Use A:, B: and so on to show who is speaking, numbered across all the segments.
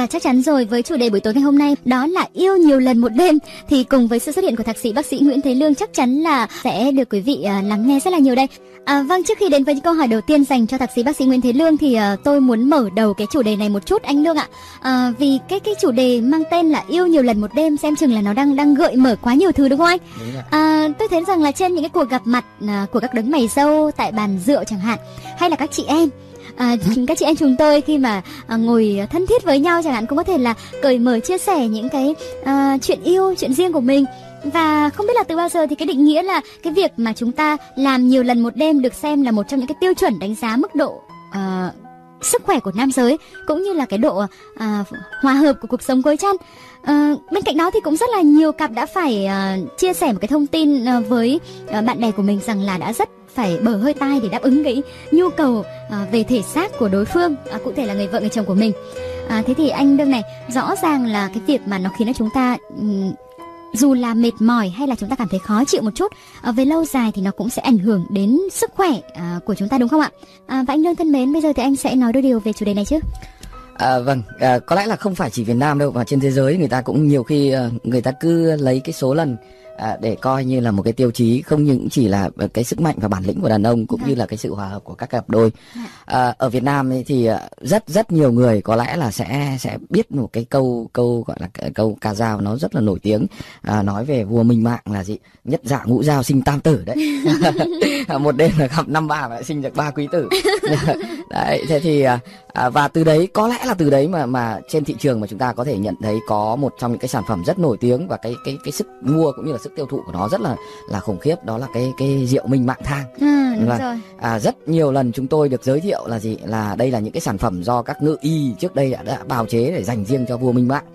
A: Và chắc chắn rồi, với chủ đề buổi tối ngày hôm nay đó là yêu nhiều lần một đêm, thì cùng với sự xuất hiện của thạc sĩ bác sĩ Nguyễn Thế Lương chắc chắn là sẽ được quý vị lắng nghe rất là nhiều đây. Vâng, trước khi đến với những câu hỏi đầu tiên dành cho thạc sĩ bác sĩ Nguyễn Thế Lương thì tôi muốn mở đầu cái chủ đề này một chút anh Lương ạ. Vì cái chủ đề mang tên là yêu nhiều lần một đêm, xem chừng là nó đang gợi mở quá nhiều thứ đúng không anh? Tôi thấy rằng là trên những cái cuộc gặp mặt của các đấng mày râu tại bàn rượu chẳng hạn, hay là các chị em, các chị em chúng tôi khi mà ngồi thân thiết với nhau chẳng hạn, cũng có thể là cởi mở chia sẻ những cái chuyện yêu, chuyện riêng của mình. Và không biết là từ bao giờ thì cái định nghĩa là cái việc mà chúng ta làm nhiều lần một đêm được xem là một trong những cái tiêu chuẩn đánh giá mức độ sức khỏe của nam giới, cũng như là cái độ hòa hợp của cuộc sống gối chăn. Bên cạnh đó thì cũng rất là nhiều cặp đã phải chia sẻ một cái thông tin với bạn bè của mình rằng là đã rất phải bở hơi tai để đáp ứng cái nhu cầu về thể xác của đối phương, cụ thể là người vợ người chồng của mình. Thế thì anh Đương này, rõ ràng là cái việc mà nó khiến cho chúng ta dù là mệt mỏi hay là chúng ta cảm thấy khó chịu một chút, về lâu dài thì nó cũng sẽ ảnh hưởng đến sức khỏe của chúng ta, đúng không ạ? Và anh Lương thân mến, bây giờ thì anh sẽ nói đôi điều về chủ đề này chứ.
B: Vâng, có lẽ là không phải chỉ Việt Nam đâu, mà trên thế giới người ta cũng nhiều khi người ta cứ lấy cái số lần để coi như là một cái tiêu chí, không những chỉ là cái sức mạnh và bản lĩnh của đàn ông, cũng như là cái sự hòa hợp của các cặp đôi. Ở Việt Nam ấy thì rất nhiều người có lẽ là sẽ biết một cái câu gọi là câu ca dao nó rất là nổi tiếng, nói về vua Minh Mạng là gì? Nhất dạ ngũ dao sinh tam tử đấy. Một đêm là gặp 5 bà mà lại sinh được 3 quý tử. Đấy, thế thì và từ đấy, có lẽ là từ đấy mà trên thị trường mà chúng ta có thể nhận thấy có một trong những cái sản phẩm rất nổi tiếng, và cái sức mua cũng như là sức tiêu thụ của nó rất là khủng khiếp, đó là cái rượu Minh Mạng thang.
A: Đúng rồi.
B: Rất nhiều lần chúng tôi được giới thiệu là gì, là đây là những cái sản phẩm do các ngự y trước đây đã bào chế để dành riêng cho vua Minh Mạng,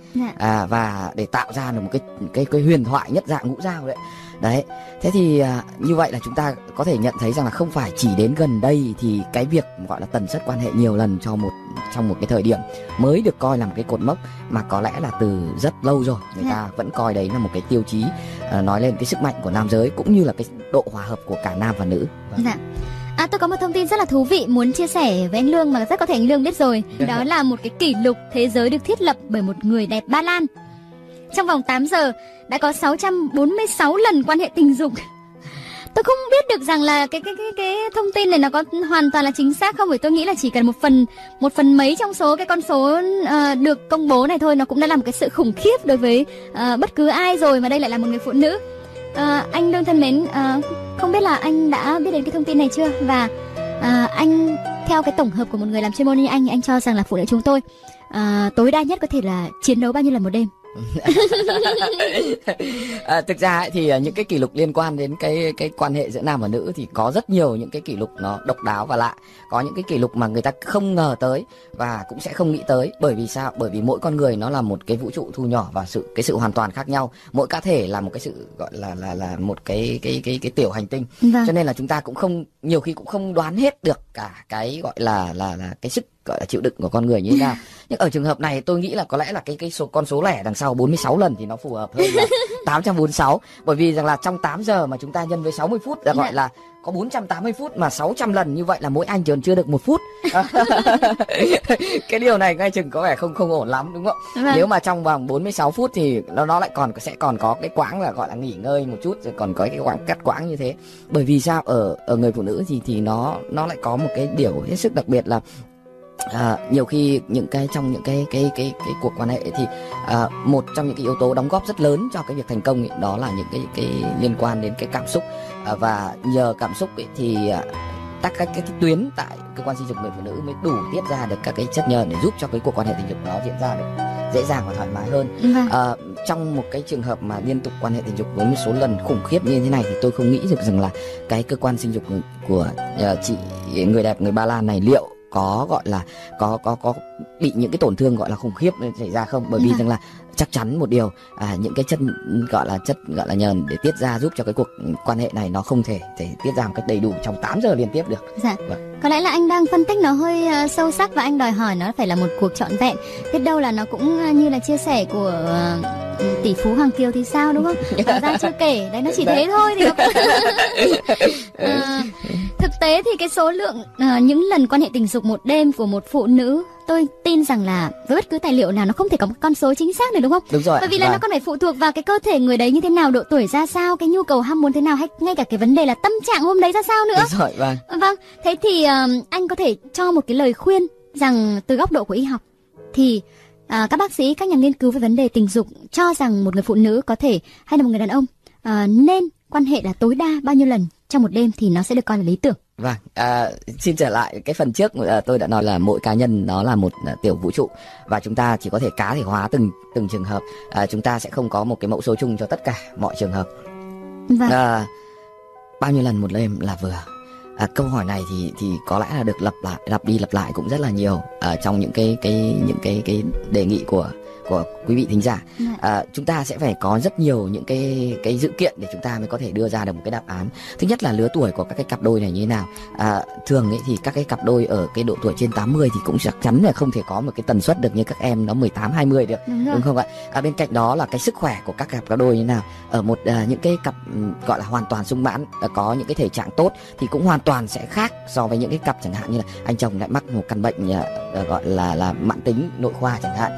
B: và để tạo ra được một cái huyền thoại nhất dạng ngũ dao đấy. Đấy, thế thì như vậy là chúng ta có thể nhận thấy rằng là không phải chỉ đến gần đây thì cái việc gọi là tần suất quan hệ nhiều lần trong một cái thời điểm mới được coi là một cái cột mốc, mà có lẽ là từ rất lâu rồi người ta vẫn coi đấy là một cái tiêu chí nói lên cái sức mạnh của nam giới, cũng như là cái độ hòa hợp của cả nam và nữ.
A: Dạ. Tôi có một thông tin rất là thú vị muốn chia sẻ với anh Lương mà rất có thể anh Lương biết rồi. Đó là một cái kỷ lục thế giới được thiết lập bởi một người đẹp Ba Lan. Trong vòng 8 giờ đã có 646 lần quan hệ tình dục. Tôi không biết được rằng là cái thông tin này nó có hoàn toàn là chính xác không, bởi tôi nghĩ là chỉ cần một phần mấy trong số cái con số được công bố này thôi, nó cũng đã là một cái sự khủng khiếp đối với bất cứ ai rồi, mà đây lại là một người phụ nữ. Anh Lương thân mến, không biết là anh đã biết đến cái thông tin này chưa, và anh theo cái tổng hợp của một người làm chuyên môn như anh cho rằng là phụ nữ chúng tôi tối đa nhất có thể là chiến đấu bao nhiêu lần một đêm?
B: Thực ra ấy, thì những cái kỷ lục liên quan đến cái quan hệ giữa nam và nữ thì có rất nhiều những cái kỷ lục nó độc đáo và lạ. Có những cái kỷ lục mà người ta không ngờ tới và cũng sẽ không nghĩ tới. Bởi vì sao? Bởi vì mỗi con người nó là một cái vũ trụ thu nhỏ và cái sự hoàn toàn khác nhau. Mỗi cá thể là một cái sự gọi là một cái tiểu hành tinh. Cho nên là chúng ta cũng nhiều khi cũng không đoán hết được cả cái gọi là cái sức gọi là chịu đựng của con người như thế nào. Nhưng ở trường hợp này tôi nghĩ là có lẽ là cái con số lẻ đằng sau 46 lần thì nó phù hợp hơn là 846, bởi vì rằng là trong 8 giờ mà chúng ta nhân với 60 phút là gọi là có 480 phút, mà 600 lần như vậy là mỗi anh chưa được 1 phút. Cái điều này ngay chừng có vẻ không ổn lắm, đúng không? Nếu mà trong vòng 46 phút thì nó lại sẽ còn có cái quãng là gọi là nghỉ ngơi một chút, rồi còn có cái quãng cắt quãng như thế. Bởi vì sao? Ở người phụ nữ thì nó lại có một cái điều hết sức đặc biệt là nhiều khi trong những cái cuộc quan hệ thì một trong những cái yếu tố đóng góp rất lớn cho cái việc thành công ấy, đó là những cái liên quan đến cái cảm xúc, và nhờ cảm xúc ấy, thì các cái tuyến tại cơ quan sinh dục người phụ nữ mới đủ tiết ra được các cái chất nhờn để giúp cho cái cuộc quan hệ tình dục đó diễn ra được dễ dàng và thoải mái hơn. Trong một cái trường hợp mà liên tục quan hệ tình dục với một số lần khủng khiếp như thế này thì tôi không nghĩ được rằng là cái cơ quan sinh dục của chị người đẹp người Ba Lan này liệu có gọi là có bị những cái tổn thương gọi là khủng khiếp xảy ra không. Bởi vì rằng là chắc chắn một điều, những cái chất gọi là nhờn để tiết ra giúp cho cái cuộc quan hệ này nó không thể tiết ra một cách đầy đủ trong 8 giờ liên tiếp được.
A: Dạ. Có lẽ là anh đang phân tích nó hơi sâu sắc, và anh đòi hỏi nó phải là một cuộc trọn vẹn. Biết đâu là nó cũng như là chia sẻ của tỷ phú Hoàng Kiều thì sao, đúng không? Ra chưa kể đấy, nó chỉ thế thôi thì nó Thực tế thì cái số lượng những lần quan hệ tình dục một đêm của một phụ nữ, tôi tin rằng là với bất cứ tài liệu nào nó không thể có một con số chính xác được, đúng không?
B: Đúng rồi.
A: Bởi vì là nó còn phải phụ thuộc vào cái cơ thể người đấy như thế nào, độ tuổi ra sao, cái nhu cầu ham muốn thế nào, hay ngay cả cái vấn đề là tâm trạng hôm đấy ra sao nữa.
B: Đúng rồi, vâng.
A: Vâng, thế thì anh có thể cho một cái lời khuyên rằng từ góc độ của y học thì các bác sĩ, các nhà nghiên cứu về vấn đề tình dục cho rằng một người phụ nữ có thể, hay là một người đàn ông nên quan hệ là tối đa bao nhiêu lần trong một đêm thì nó sẽ được coi là lý tưởng?
B: Vâng, xin trở lại cái phần trước tôi đã nói là mỗi cá nhân nó là một tiểu vũ trụ và chúng ta chỉ có thể cá thể hóa từng trường hợp. Chúng ta sẽ không có một cái mẫu số chung cho tất cả mọi trường hợp.
A: Vâng.
B: Bao nhiêu lần một đêm là vừa? Câu hỏi này thì có lẽ là được lặp đi lặp lại cũng rất là nhiều trong những cái đề nghị của quý vị thính giả. Chúng ta sẽ phải có rất nhiều những cái dữ kiện để chúng ta mới có thể đưa ra được một cái đáp án. Thứ nhất là lứa tuổi của các cái cặp đôi này như thế nào. Thường ấy thì các cái cặp đôi ở cái độ tuổi trên 80 thì cũng chắc chắn là không thể có một cái tần suất được như các em nó 18 20 được, đúng không ạ? Bên cạnh đó là cái sức khỏe của các cặp đôi như thế nào. Ở những cái cặp gọi là hoàn toàn sung mãn, có những cái thể trạng tốt thì cũng hoàn toàn sẽ khác so với những cái cặp chẳng hạn như là anh chồng lại mắc một căn bệnh gọi là mãn tính nội khoa chẳng hạn.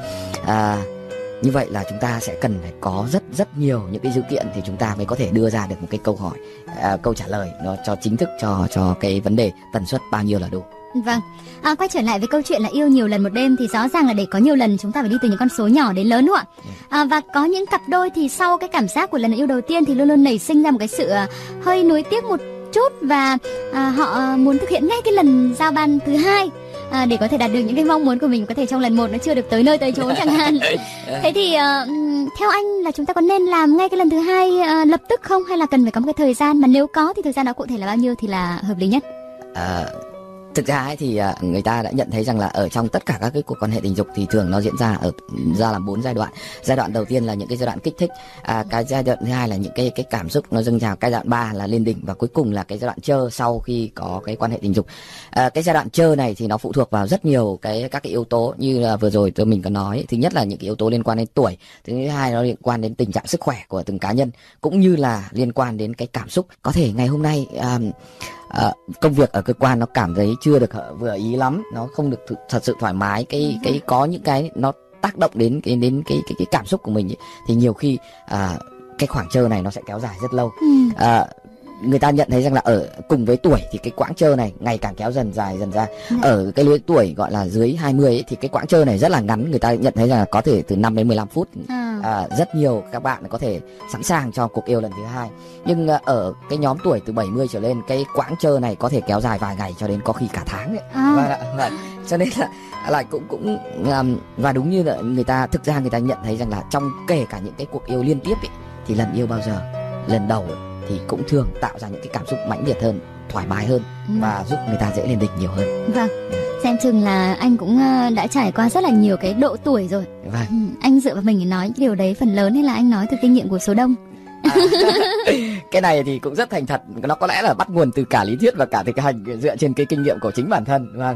B: Như vậy là chúng ta sẽ cần phải có rất nhiều những cái dữ kiện thì chúng ta mới có thể đưa ra được một cái câu hỏi, câu trả lời nó cho chính thức cho cái vấn đề tần suất bao nhiêu là đủ.
A: Vâng, quay trở lại với câu chuyện là yêu nhiều lần một đêm thì rõ ràng là để có nhiều lần chúng ta phải đi từ những con số nhỏ đến lớn, đúng không ạ? Và có những cặp đôi thì sau cái cảm giác của lần yêu đầu tiên thì luôn luôn nảy sinh ra một cái sự hơi nuối tiếc một chút và họ muốn thực hiện ngay cái lần giao ban thứ hai để có thể đạt được những cái mong muốn của mình, có thể trong lần một nó chưa được tới nơi tới chốn chẳng hạn. Thế thì theo anh là chúng ta có nên làm ngay cái lần thứ hai lập tức không, hay là cần phải có một cái thời gian, mà nếu có thì thời gian đó cụ thể là bao nhiêu thì là hợp lý nhất?
B: Thực ra ấy thì người ta đã nhận thấy rằng là ở trong tất cả các cái cuộc quan hệ tình dục thì thường nó diễn ra ra làm 4 giai đoạn. Giai đoạn đầu tiên là những cái giai đoạn kích thích, cái giai đoạn thứ hai là những cái cảm xúc nó dâng trào, cái giai đoạn 3 là lên đỉnh và cuối cùng là cái giai đoạn trơ sau khi có cái quan hệ tình dục. Cái giai đoạn trơ này thì nó phụ thuộc vào rất nhiều các cái yếu tố như là vừa rồi mình có nói. Thứ nhất là những cái yếu tố liên quan đến tuổi, thứ hai nó liên quan đến tình trạng sức khỏe của từng cá nhân, cũng như là liên quan đến cái cảm xúc. Có thể ngày hôm nay công việc ở cơ quan nó cảm thấy chưa được vừa ý lắm, nó không được thật sự thoải mái, cái có những cái nó tác động đến cái cảm xúc của mình ấy. Thì nhiều khi cái khoảng trơ này nó sẽ kéo dài rất lâu. Người ta nhận thấy rằng là ở cùng với tuổi thì cái quãng trơ này ngày càng kéo dần ra. Ở cái lứa tuổi gọi là dưới 20 ấy, thì cái quãng trơ này rất là ngắn, người ta nhận thấy rằng là có thể từ 5 đến 15 phút. Rất nhiều các bạn có thể sẵn sàng cho cuộc yêu lần thứ hai. Nhưng ở cái nhóm tuổi từ 70 trở lên, cái quãng trơ này có thể kéo dài vài ngày cho đến có khi cả tháng ấy. Cho nên là cũng và đúng như là người ta thực ra người ta nhận thấy rằng là trong kể cả những cái cuộc yêu liên tiếp ấy, thì lần yêu bao giờ lần đầu ấy, thì cũng thường tạo ra những cái cảm xúc mãnh liệt hơn, thoải mái hơn và giúp người ta dễ lên đỉnh nhiều hơn.
A: Vâng, xem chừng là anh cũng đã trải qua rất là nhiều cái độ tuổi rồi.
B: Vâng.
A: Anh dựa vào mình để nói điều đấy phần lớn hay là anh nói từ kinh nghiệm của số đông?
B: Cái này thì cũng rất thành thật, nó có lẽ là bắt nguồn từ cả lý thuyết và cả thực hành, dựa trên cái kinh nghiệm của chính bản thân. Vâng.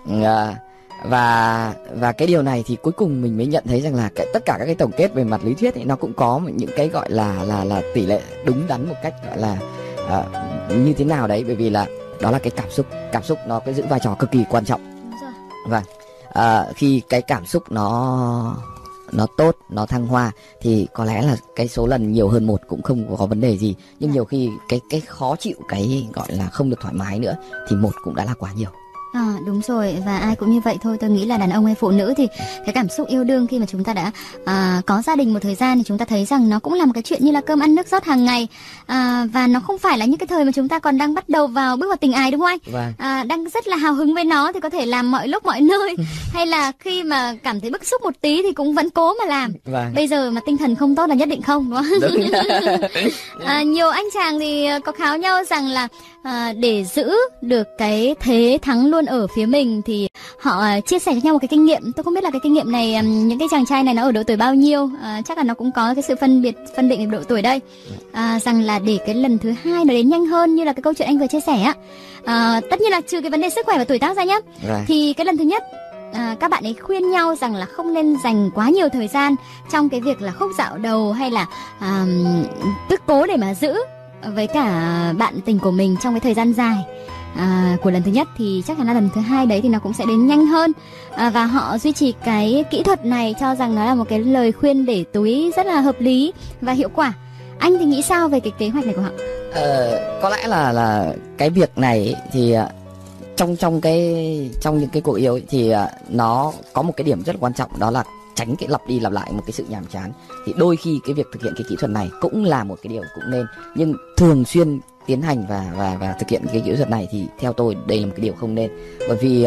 B: Và cái điều này thì cuối cùng mình mới nhận thấy rằng là tất cả các cái tổng kết về mặt lý thuyết ấy, nó cũng có những cái gọi là tỷ lệ đúng đắn một cách gọi là như thế nào đấy, bởi vì là đó là cái cảm xúc nó cái giữ vai trò cực kỳ quan trọng.
A: Đúng rồi.
B: Vâng. Khi cái cảm xúc nó tốt, nó thăng hoa thì có lẽ là cái số lần nhiều hơn một cũng không có vấn đề gì, nhưng nhiều khi cái khó chịu, cái gọi là không được thoải mái nữa thì một cũng đã là quá nhiều.
A: Đúng rồi, và ai cũng như vậy thôi. Tôi nghĩ là đàn ông hay phụ nữ thì cái cảm xúc yêu đương khi mà chúng ta đã có gia đình một thời gian thì chúng ta thấy rằng nó cũng là một cái chuyện như là cơm ăn nước rót hàng ngày, và nó không phải là những cái thời mà chúng ta còn đang bắt đầu bước vào tình ái, đúng không anh?
B: Vâng.
A: Đang rất là hào hứng với nó thì có thể làm mọi lúc mọi nơi hay là khi mà cảm thấy bức xúc một tí thì cũng vẫn cố mà làm.
B: Vâng.
A: Bây giờ mà tinh thần không tốt là nhất định không, đúng không? Đúng. Nhiều anh chàng thì có kháo nhau rằng là để giữ được cái thế thắng luôn ở phía mình thì họ chia sẻ cho nhau một cái kinh nghiệm. Tôi không biết là cái kinh nghiệm này những cái chàng trai này nó ở độ tuổi bao nhiêu, chắc là nó cũng có cái sự phân định độ tuổi đây, rằng là để cái lần thứ hai nó đến nhanh hơn như là cái câu chuyện anh vừa chia sẻ á, tất nhiên là trừ cái vấn đề sức khỏe và tuổi tác ra nhá, thì cái lần thứ nhất các bạn ấy khuyên nhau rằng là không nên dành quá nhiều thời gian trong cái việc là khúc dạo đầu hay là cứ cố để mà giữ với cả bạn tình của mình trong cái thời gian dài, của lần thứ nhất thì chắc chắn là lần thứ hai đấy thì nó cũng sẽ đến nhanh hơn, và họ duy trì cái kỹ thuật này, cho rằng nó là một cái lời khuyên để túi rất là hợp lý và hiệu quả. Anh thì nghĩ sao về cái kế hoạch này của họ?
B: Có lẽ là cái việc này thì trong những cái cuộc yêu ấy, thì nó có một cái điểm rất là quan trọng, đó là tránh cái lặp đi lặp lại một cái sự nhàm chán. Thì đôi khi cái việc thực hiện cái kỹ thuật này cũng là một cái điều cũng nên, nhưng thường xuyên tiến hành và thực hiện cái kỹ thuật này thì theo tôi đây là một cái điều không nên. Bởi vì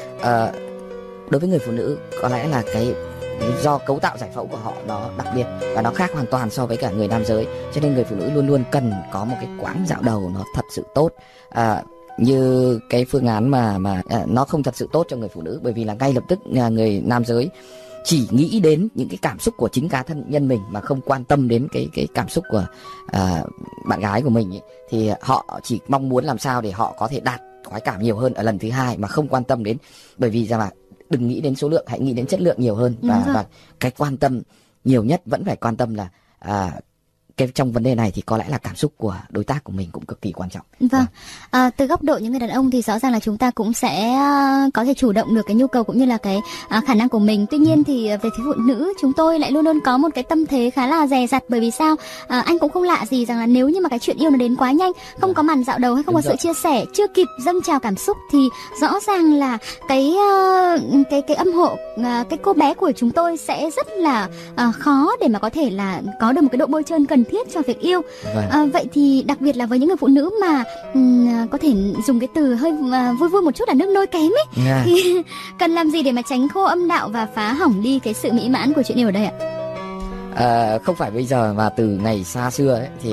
B: đối với người phụ nữ có lẽ là cái do cấu tạo giải phẫu của họ nó đặc biệt và nó khác hoàn toàn so với cả người nam giới, cho nên người phụ nữ luôn luôn cần có một cái quãng dạo đầu nó thật sự tốt. Như cái phương án mà nó không thật sự tốt cho người phụ nữ, bởi vì là ngay lập tức người nam giới chỉ nghĩ đến những cái cảm xúc của chính cá nhân mình mà không quan tâm đến cái cảm xúc của bạn gái của mình ấy. Thì họ chỉ mong muốn làm sao để họ có thể đạt khoái cảm nhiều hơn ở lần thứ hai mà không quan tâm đến, bởi vì rằng là đừng nghĩ đến số lượng, hãy nghĩ đến chất lượng nhiều hơn. Và cái quan tâm nhiều nhất vẫn phải quan tâm là cái trong vấn đề này thì có lẽ là cảm xúc của đối tác của mình cũng cực kỳ quan trọng.
A: Vâng. Từ góc độ những người đàn ông thì rõ ràng là chúng ta cũng sẽ có thể chủ động được cái nhu cầu cũng như là cái khả năng của mình. Tuy nhiên thì về phía phụ nữ chúng tôi lại luôn luôn có một cái tâm thế khá là dè dặt, bởi vì sao? Anh cũng không lạ gì rằng là nếu như mà cái chuyện yêu nó đến quá nhanh, không có màn dạo đầu hay không có sự chia sẻ, chưa kịp dâng trào cảm xúc thì rõ ràng là cái âm hộ, cái cô bé của chúng tôi sẽ rất là khó để mà có thể là có được một cái độ bôi trơn cần thiết cho việc yêu. Vậy thì đặc biệt là với những người phụ nữ mà có thể dùng cái từ hơi vui vui một chút là nước nôi kém ấy, thì cần làm gì để mà tránh khô âm đạo và phá hỏng đi cái sự mỹ mãn của chuyện yêu ở đây ạ?
B: Không phải bây giờ mà từ ngày xa xưa ấy, thì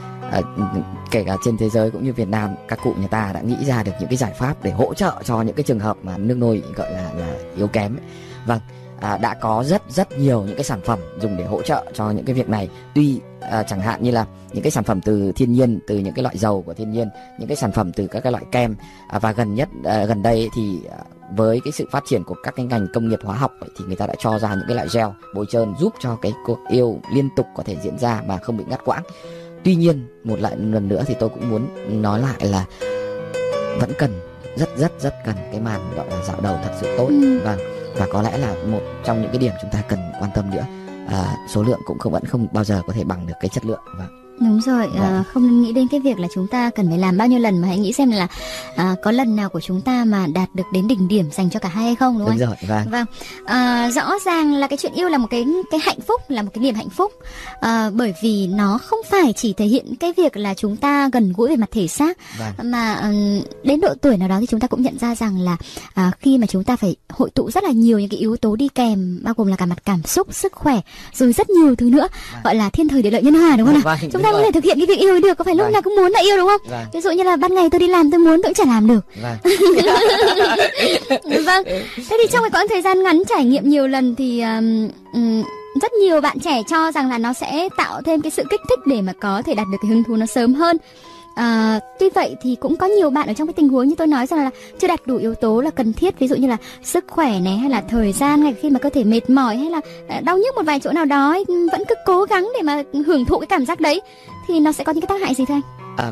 B: kể cả trên thế giới cũng như Việt Nam, các cụ nhà ta đã nghĩ ra được những cái giải pháp để hỗ trợ cho những cái trường hợp mà nước nôi gọi là yếu kém ấy. Vâng. Đã có rất nhiều những cái sản phẩm dùng để hỗ trợ cho những cái việc này. Tuy chẳng hạn như là những cái sản phẩm từ thiên nhiên, từ những cái loại dầu của thiên nhiên, những cái sản phẩm từ các cái loại kem, và gần đây thì với cái sự phát triển của các cái ngành công nghiệp hóa học ấy, thì người ta đã cho ra những cái loại gel bôi trơn giúp cho cái cuộc yêu liên tục có thể diễn ra mà không bị ngắt quãng. Tuy nhiên một lần nữa thì tôi cũng muốn nói lại là vẫn cần rất cần cái màn gọi là dạo đầu thật sự tốt. Và có lẽ là một trong những cái điểm chúng ta cần quan tâm nữa, số lượng cũng vẫn không bao giờ có thể bằng được cái chất lượng.
A: Đúng rồi, không nên nghĩ đến cái việc là chúng ta cần phải làm bao nhiêu lần, mà hãy nghĩ xem là có lần nào của chúng ta mà đạt được đến đỉnh điểm dành cho cả hai hay không, đúng không?
B: Đúng rồi, vâng.
A: Rõ ràng là cái chuyện yêu là một cái hạnh phúc, là một cái niềm hạnh phúc, bởi vì nó không phải chỉ thể hiện cái việc là chúng ta gần gũi về mặt thể xác, mà đến độ tuổi nào đó thì chúng ta cũng nhận ra rằng là khi mà chúng ta phải hội tụ rất là nhiều những cái yếu tố đi kèm, bao gồm là cả mặt cảm xúc, sức khỏe, rồi rất nhiều thứ nữa, gọi là thiên thời địa lợi nhân hòa, đúng không nào? Chúng ta có thể thực hiện cái việc yêu được, có phải lúc nào cũng muốn là yêu, đúng không? Ví dụ như là ban ngày tôi đi làm tôi muốn tôi cũng chả làm được. Vâng. Thế thì trong cái quãng thời gian ngắn trải nghiệm nhiều lần thì rất nhiều bạn trẻ cho rằng là nó sẽ tạo thêm cái sự kích thích để mà có thể đạt được cái hứng thú nó sớm hơn. Tuy vậy thì cũng có nhiều bạn ở trong cái tình huống như tôi nói rằng là chưa đạt đủ yếu tố là cần thiết, ví dụ như là sức khỏe này, hay là thời gian, hay khi mà cơ thể mệt mỏi, hay là đau nhức một vài chỗ nào đó ấy, vẫn cứ cố gắng để mà hưởng thụ cái cảm giác đấy, thì nó sẽ có những cái tác hại gì thưa anh?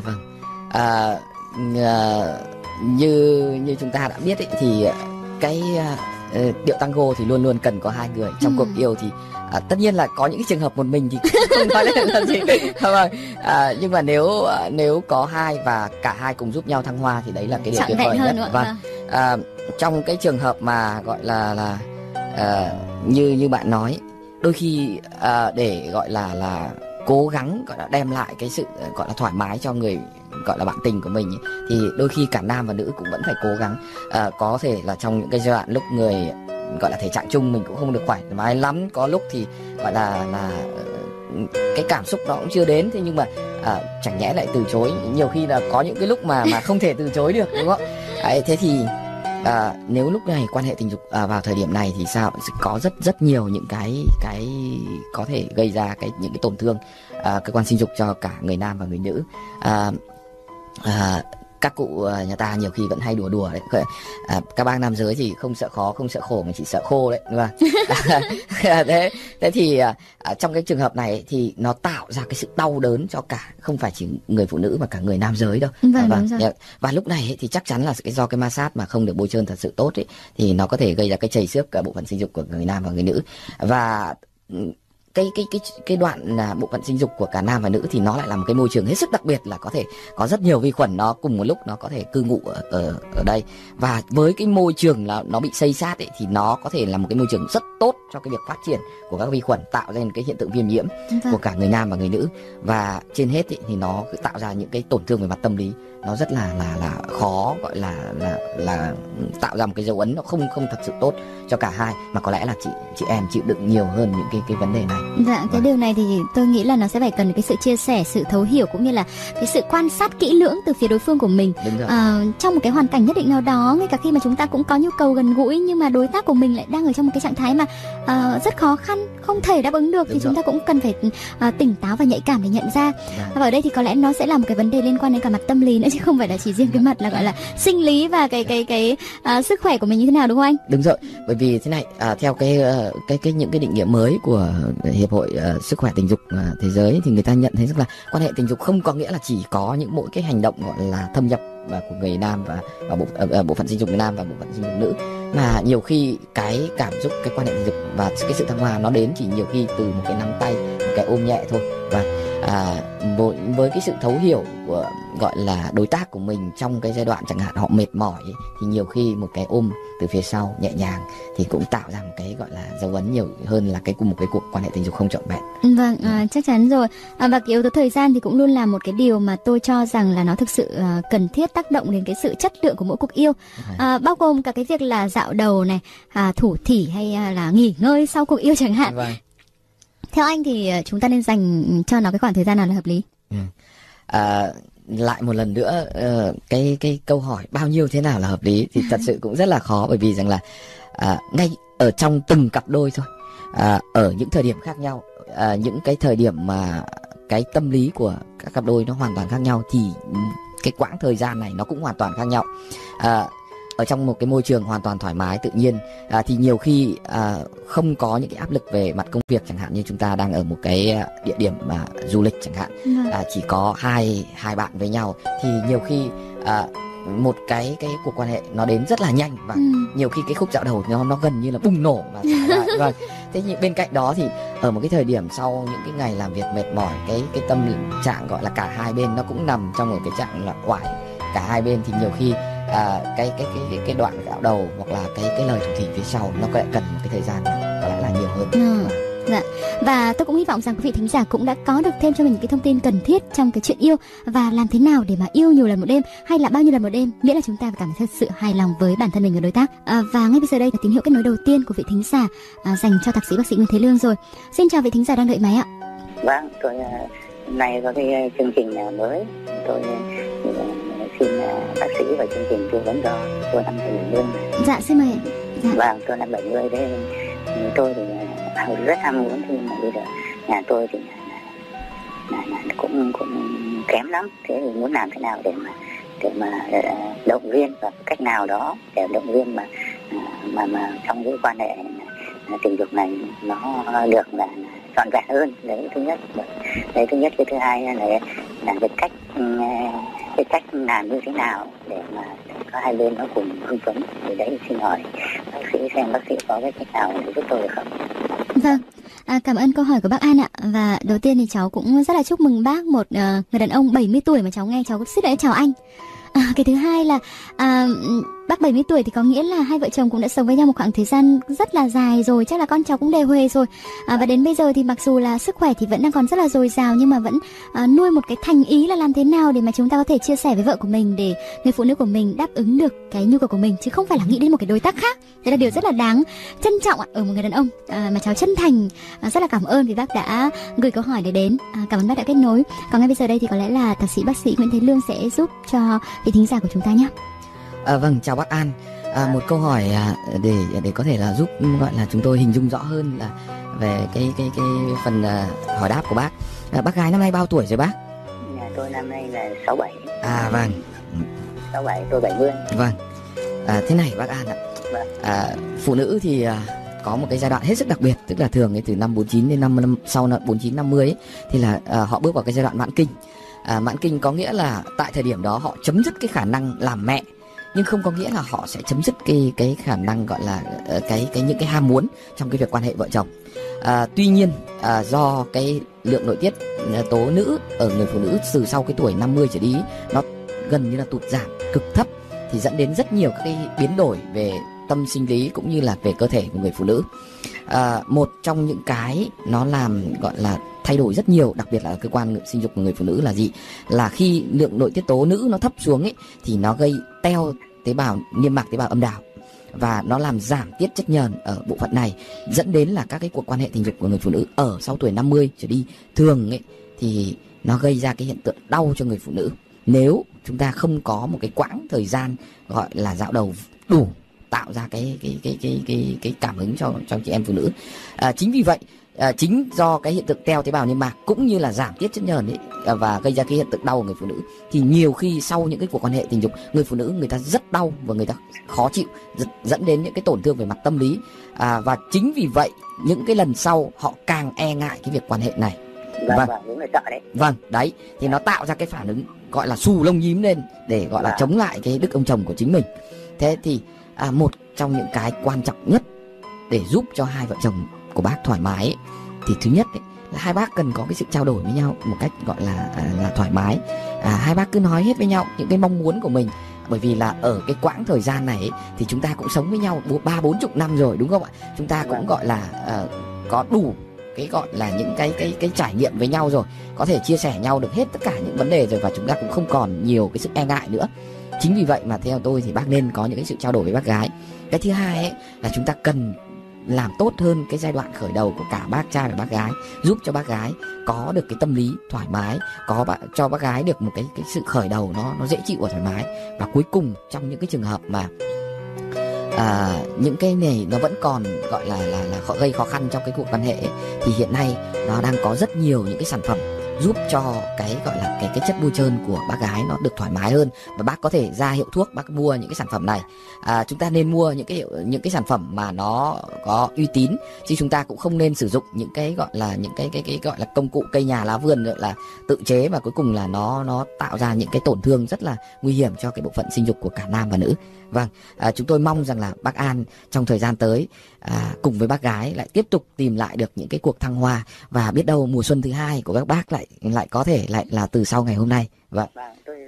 B: Như chúng ta đã biết ấy, thì cái điệu tango thì luôn luôn cần có hai người trong cuộc yêu. Thì tất nhiên là có những cái trường hợp một mình thì không nói lên làm gì. Nhưng mà nếu có hai và cả hai cùng giúp nhau thăng hoa thì đấy là cái điều tuyệt vời nhất. Trong cái trường hợp mà gọi là như bạn nói, đôi khi để gọi là cố gắng gọi là đem lại cái sự gọi là thoải mái cho người gọi là bạn tình của mình ấy, thì đôi khi cả nam và nữ cũng vẫn phải cố gắng. Có thể là trong những cái giai đoạn lúc người gọi là thể trạng chung mình cũng không được thoải mái lắm, có lúc thì gọi là cái cảm xúc nó cũng chưa đến, thế nhưng mà chẳng nhẽ lại từ chối. Nhiều khi là có những cái lúc mà không thể từ chối được, đúng không? Thế thì nếu lúc này quan hệ tình dục vào thời điểm này thì sao? Có rất nhiều những cái có thể gây ra những cái tổn thương cơ quan sinh dục cho cả người nam và người nữ. các cụ nhà ta nhiều khi vẫn hay đùa đùa đấy. Các bác nam giới thì không sợ khó, không sợ khổ mà chỉ sợ khô đấy, đúng không? Thế thì trong cái trường hợp này thì nó tạo ra cái sự đau đớn cho cả, không phải chỉ người phụ nữ mà cả người nam giới đâu. Và lúc này thì chắc chắn là do cái ma sát mà không được bôi trơn thật sự tốt ấy, thì nó có thể gây ra cái trầy xước cả bộ phận sinh dục của người nam và người nữ. Và cái đoạn bộ phận sinh dục của cả nam và nữ thì nó lại là một cái môi trường hết sức đặc biệt, là có thể có rất nhiều vi khuẩn nó cùng một lúc nó có thể cư ngụ ở đây. Và với cái môi trường là nó bị xây sát ấy, thì nó có thể là một cái môi trường rất tốt cho cái việc phát triển của các vi khuẩn, tạo ra cái hiện tượng viêm nhiễm của cả người nam và người nữ. Và trên hết ấy, thì nó tạo ra những cái tổn thương về mặt tâm lý, nó rất là khó, gọi là tạo ra một cái dấu ấn nó không thật sự tốt cho cả hai, mà có lẽ là chị em chịu đựng nhiều hơn những cái vấn đề này.
A: Dạ, cái điều này thì tôi nghĩ là nó sẽ phải cần cái sự chia sẻ, sự thấu hiểu cũng như là cái sự quan sát kỹ lưỡng từ phía đối phương của mình. Trong một cái hoàn cảnh nhất định nào đó, ngay cả khi mà chúng ta cũng có nhu cầu gần gũi nhưng mà đối tác của mình lại đang ở trong một cái trạng thái mà rất khó khăn, không thể đáp ứng được, thì chúng ta cũng cần phải tỉnh táo và nhạy cảm để nhận ra. Và ở đây thì có lẽ nó sẽ là một cái vấn đề liên quan đến cả mặt tâm lý nữa, chứ không phải là chỉ riêng cái mặt là gọi là sinh lý và cái sức khỏe của mình như thế nào, đúng không anh?
B: Đúng rồi, bởi vì thế này, theo những cái định nghĩa mới của Hiệp hội Sức khỏe tình dục thế giới thì người ta nhận thấy rằng là quan hệ tình dục không có nghĩa là chỉ có mỗi cái hành động gọi là thâm nhập của người nam và bộ phận sinh dục người nam và bộ phận sinh dục nữ, mà nhiều khi cái cảm xúc, cái quan hệ tình dục và cái sự thăng hoa nó đến chỉ nhiều khi từ một cái nắm tay, một cái ôm nhẹ thôi. Và với cái sự thấu hiểu của gọi là đối tác của mình trong cái giai đoạn chẳng hạn họ mệt mỏi ấy, thì nhiều khi một cái ôm từ phía sau nhẹ nhàng thì cũng tạo ra một cái gọi là dấu ấn nhiều hơn là một cái cuộc quan hệ tình dục không trọn vẹn.
A: Vâng, chắc chắn rồi. Và cái yếu tố thời gian thì cũng luôn là một cái điều mà tôi cho rằng là nó thực sự cần thiết, tác động đến cái sự chất lượng của mỗi cuộc yêu, bao gồm cả cái việc là dạo đầu này, thủ thỉ hay là nghỉ ngơi sau cuộc yêu chẳng hạn.
B: Vâng.
A: Theo anh thì chúng ta nên dành cho nó cái khoảng thời gian nào là hợp lý?
B: Lại một lần nữa, cái câu hỏi bao nhiêu thế nào là hợp lý thì thật sự cũng rất là khó, bởi vì rằng là ngay ở trong từng cặp đôi thôi, ở những thời điểm khác nhau, những cái thời điểm mà cái tâm lý của các cặp đôi nó hoàn toàn khác nhau, thì cái quãng thời gian này nó cũng hoàn toàn khác nhau. Ở trong một cái môi trường hoàn toàn thoải mái tự nhiên thì nhiều khi không có những cái áp lực về mặt công việc, chẳng hạn như chúng ta đang ở một cái địa điểm mà du lịch chẳng hạn, chỉ có hai bạn với nhau, thì nhiều khi một cái cuộc quan hệ nó đến rất là nhanh, và nhiều khi cái khúc dạo đầu nó gần như là bùng nổ và vâng. Thế nhưng bên cạnh đó thì ở một cái thời điểm sau những cái ngày làm việc mệt mỏi, cái tâm trạng gọi là cả hai bên nó cũng nằm trong một cái trạng là oải cả hai bên, thì nhiều khi cái đoạn dạo đầu hoặc là cái lời thủ thỉ phía sau nó lại cần một cái thời gian có lẽ là nhiều hơn.
A: Dạ. Và tôi cũng hy vọng rằng quý vị thính giả cũng đã có được thêm cho mình những cái thông tin cần thiết trong cái chuyện yêu, và làm thế nào để mà yêu nhiều lần một đêm hay là bao nhiêu lần một đêm, miễn là chúng ta cảm thấy thật sự hài lòng với bản thân mình và đối tác. Và ngay bây giờ đây là tín hiệu kết nối đầu tiên của vị thính giả dành cho thạc sĩ bác sĩ Nguyễn Thế Lương rồi. Xin chào vị thính giả đang đợi máy ạ.
C: Vâng, tôi hôm nay có cái chương trình mới, tôi xin bác sĩ và chương trình tư vấn cho tôi năm 70.
A: Dạ, xin mời. Dạ.
C: Vâng, tôi năm 70 đấy, tôi thì rất ham muốn, nhưng mà bây giờ nhà tôi thì cũng kém lắm. Thế thì muốn làm thế nào để mà động viên, và cách nào đó để động viên mà trong cái quan hệ tình dục này nó được là trọn vẹn hơn. Đấy thứ nhất. Đấy thứ nhất. Cái thứ hai là cái cách làm như thế nào để mà có hai bên nó cùng hưng phấn. Thì đấy xin hỏi bác sĩ xem bác sĩ có cái cách nào để giúp tôi được không?
A: Vâng, cảm ơn câu hỏi của bác An ạ. Và đầu tiên thì cháu cũng rất là chúc mừng bác, một người đàn ông 70 tuổi mà cháu nghe cháu cũng suýt nữa chào anh. Cái thứ hai là bác 70 tuổi thì có nghĩa là hai vợ chồng cũng đã sống với nhau một khoảng thời gian rất là dài rồi, chắc là con cháu cũng đều huề rồi. Và đến bây giờ thì mặc dù là sức khỏe thì vẫn đang còn rất là dồi dào, nhưng mà vẫn nuôi một cái thành ý là làm thế nào để mà chúng ta có thể chia sẻ với vợ của mình, để người phụ nữ của mình đáp ứng được cái nhu cầu của mình, chứ không phải là nghĩ đến một cái đối tác khác. Đấy là điều rất là đáng trân trọng ở một người đàn ông, mà cháu chân thành rất là cảm ơn vì bác đã gửi câu hỏi để đến. Cảm ơn bác đã kết nối. Còn ngay bây giờ đây thì có lẽ là thạc sĩ bác sĩ Nguyễn Thế Lương sẽ giúp cho vị thính giả của chúng ta nhé.
B: Vâng, chào bác An. Một câu hỏi để có thể là giúp gọi là chúng tôi hình dung rõ hơn là về cái phần hỏi đáp của bác. Bác gái năm nay bao tuổi rồi bác?
C: Nhà tôi năm nay là 67.
B: Vâng.
C: 67, tôi 70.
B: Vâng. Thế này bác An ạ.
C: Vâng.
B: Phụ nữ thì có một cái giai đoạn hết sức đặc biệt, tức là thường từ năm 49 đến năm sau 49 50 ấy, thì là họ bước vào cái giai đoạn mãn kinh. Mãn kinh có nghĩa là tại thời điểm đó họ chấm dứt cái khả năng làm mẹ, nhưng không có nghĩa là họ sẽ chấm dứt cái khả năng gọi là những cái ham muốn trong cái việc quan hệ vợ chồng. Tuy nhiên do cái lượng nội tiết tố nữ ở người phụ nữ từ sau cái tuổi 50 trở đi nó gần như là tụt giảm cực thấp, thì dẫn đến rất nhiều các cái biến đổi về tâm sinh lý cũng như là về cơ thể của người phụ nữ. Một trong những cái nó làm gọi là thay đổi rất nhiều, đặc biệt là cơ quan sinh dục của người phụ nữ là gì? Là khi lượng nội tiết tố nữ nó thấp xuống ấy, thì nó gây teo tế bào niêm mạc, tế bào âm đạo, và nó làm giảm tiết chất nhờn ở bộ phận này, dẫn đến là các cái cuộc quan hệ tình dục của người phụ nữ ở sau tuổi 50 trở đi thường ấy, thì nó gây ra cái hiện tượng đau cho người phụ nữ nếu chúng ta không có một cái quãng thời gian gọi là dạo đầu đủ tạo ra cái cảm hứng cho chị em phụ nữ. Chính vì vậy, chính do cái hiện tượng teo tế bào niêm mạc cũng như là giảm tiết chất nhờn ấy, và gây ra cái hiện tượng đau của người phụ nữ, thì nhiều khi sau những cái cuộc quan hệ tình dục, người phụ nữ người ta rất đau và người ta khó chịu, dẫn đến những cái tổn thương về mặt tâm lý. Và chính vì vậy những cái lần sau họ càng e ngại cái việc quan hệ này.
C: Vâng, đúng là sợ đấy.
B: Vâng, đấy thì nó tạo ra cái phản ứng gọi là xù lông nhím lên để gọi là chống lại cái đức ông chồng của chính mình. Thế thì một trong những cái quan trọng nhất để giúp cho hai vợ chồng của bác thoải mái ấy, thì thứ nhất ấy, là hai bác cần có cái sự trao đổi với nhau một cách gọi là thoải mái. Hai bác cứ nói hết với nhau những cái mong muốn của mình, bởi vì là ở cái quãng thời gian này ấy, thì chúng ta cũng sống với nhau 30-40 năm rồi, đúng không ạ? Chúng ta cũng gọi là có đủ cái gọi là những cái trải nghiệm với nhau rồi, có thể chia sẻ nhau được hết tất cả những vấn đề rồi, và chúng ta cũng không còn nhiều cái sự e ngại nữa. Chính vì vậy mà theo tôi thì bác nên có những cái sự trao đổi với bác gái. Cái thứ hai ấy, là chúng ta cần làm tốt hơn cái giai đoạn khởi đầu của cả bác trai và bác gái, giúp cho bác gái có được cái tâm lý thoải mái, cho bác gái được một cái sự khởi đầu nó dễ chịu và thoải mái. Và cuối cùng trong những cái trường hợp mà những cái này nó vẫn còn gọi là gây khó khăn trong cái cuộc quan hệ ấy, thì hiện nay nó đang có rất nhiều những cái sản phẩm giúp cho cái gọi là cái chất bôi trơn của bác gái nó được thoải mái hơn, và bác có thể ra hiệu thuốc bác mua những cái sản phẩm này. Chúng ta nên mua những cái sản phẩm mà nó có uy tín, chứ chúng ta cũng không nên sử dụng những cái gọi là những cái gọi là công cụ cây nhà lá vườn gọi là tự chế, và cuối cùng là nó tạo ra những cái tổn thương rất là nguy hiểm cho cái bộ phận sinh dục của cả nam và nữ. Vâng, chúng tôi mong rằng là bác An trong thời gian tới cùng với bác gái lại tiếp tục tìm lại được những cái cuộc thăng hoa, và biết đâu mùa xuân thứ hai của các bác lại có thể lại là từ sau ngày hôm nay. Vâng,
C: tôi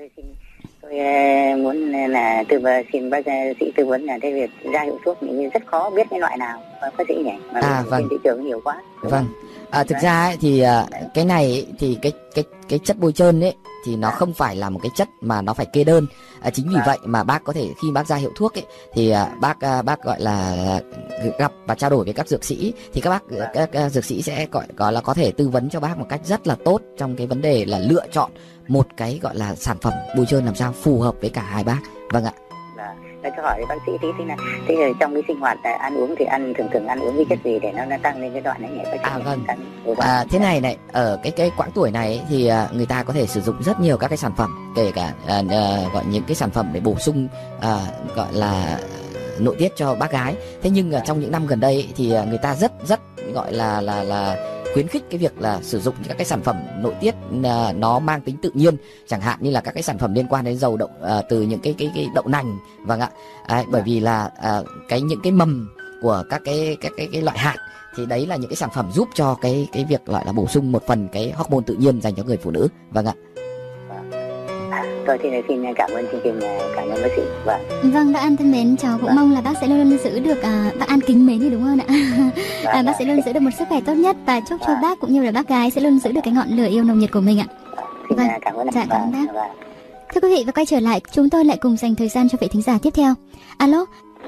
C: muốn là xin bác sĩ tư vấn là cái việc ra hiệu thuốc thì rất khó biết cái loại nào bác sĩ nhỉ, mà
B: vâng.
C: trên thị trường nhiều quá.
B: Vâng, thực ra ấy, thì cái này ấy, thì cái chất bôi trơn ấy thì nó không phải là một cái chất mà nó phải kê đơn. Chính vì vậy mà bác có thể khi bác ra hiệu thuốc ấy thì bác gọi là gặp và trao đổi với các dược sĩ, thì các dược sĩ sẽ gọi là có thể tư vấn cho bác một cách rất là tốt trong cái vấn đề là lựa chọn một cái gọi là sản phẩm bôi trơn làm sao phù hợp với cả hai bác. Vâng ạ.
C: Cho hỏi bác sĩ tí là thế rồi trong cái sinh hoạt ăn uống thì thường ăn uống cái chất gì để nó tăng lên cái đoạn này nhỉ?
B: Vâng. Thế này ở cái quãng tuổi này ấy, thì người ta có thể sử dụng rất nhiều các cái sản phẩm, kể cả gọi những cái sản phẩm để bổ sung gọi là nội tiết cho bác gái. Thế nhưng trong những năm gần đây ấy, thì người ta rất gọi là khuyến khích cái việc là sử dụng các cái sản phẩm nội tiết nó mang tính tự nhiên, chẳng hạn như là các cái sản phẩm liên quan đến dầu đậu từ những cái đậu nành. Vâng ạ. Bởi vì là những cái mầm của các cái loại hạt thì đấy là những cái sản phẩm giúp cho cái việc gọi là bổ sung một phần cái hormone tự nhiên dành cho người phụ nữ. Vâng ạ.
C: Tôi thì xin cảm ơn chương trình, cảm ơn bác sĩ.
A: Vâng, bác An thân mến, cháu cũng mong là bác sẽ luôn luôn giữ được bác An kính mến thì đúng không ạ? Bác sẽ luôn giữ được một sức khỏe tốt nhất, và chúc cho bác cũng như là bác gái sẽ luôn giữ được cái ngọn lửa yêu nồng nhiệt của mình ạ.
C: Vâng, cảm ơn
A: bác. Thưa quý vị, và quay trở lại, chúng tôi lại cùng dành thời gian cho vị thính giả tiếp theo. Alo.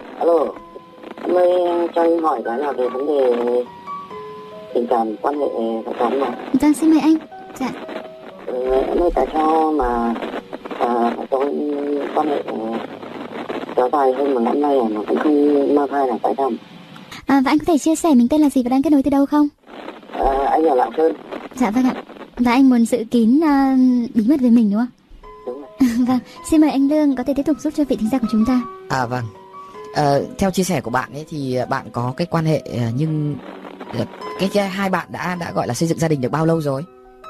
C: Em ơi, cho em hỏi cái là về vấn đề tình cảm quan hệ vợ chồng mà.
A: Vâng, xin mời anh. Dạ.
C: Em ơi, tại sao mà tôi quan hệ kéo dài hơn một năm nay mà cũng không mang thai là tại sao?
A: Và anh có thể chia sẻ mình tên là gì và đang kết nối từ đâu không?
C: Anh ở Lạng Sơn.
A: Dạ vâng ạ. Và anh muốn giữ kín bí mật về mình đúng không?
C: Đúng rồi.
A: Vâng, xin mời anh Lương có thể tiếp tục giúp cho vị thính giả của chúng ta.
B: Vâng. Theo chia sẻ của bạn ấy thì bạn có cái quan hệ nhưng cái hai bạn đã gọi là xây dựng gia đình được bao lâu rồi?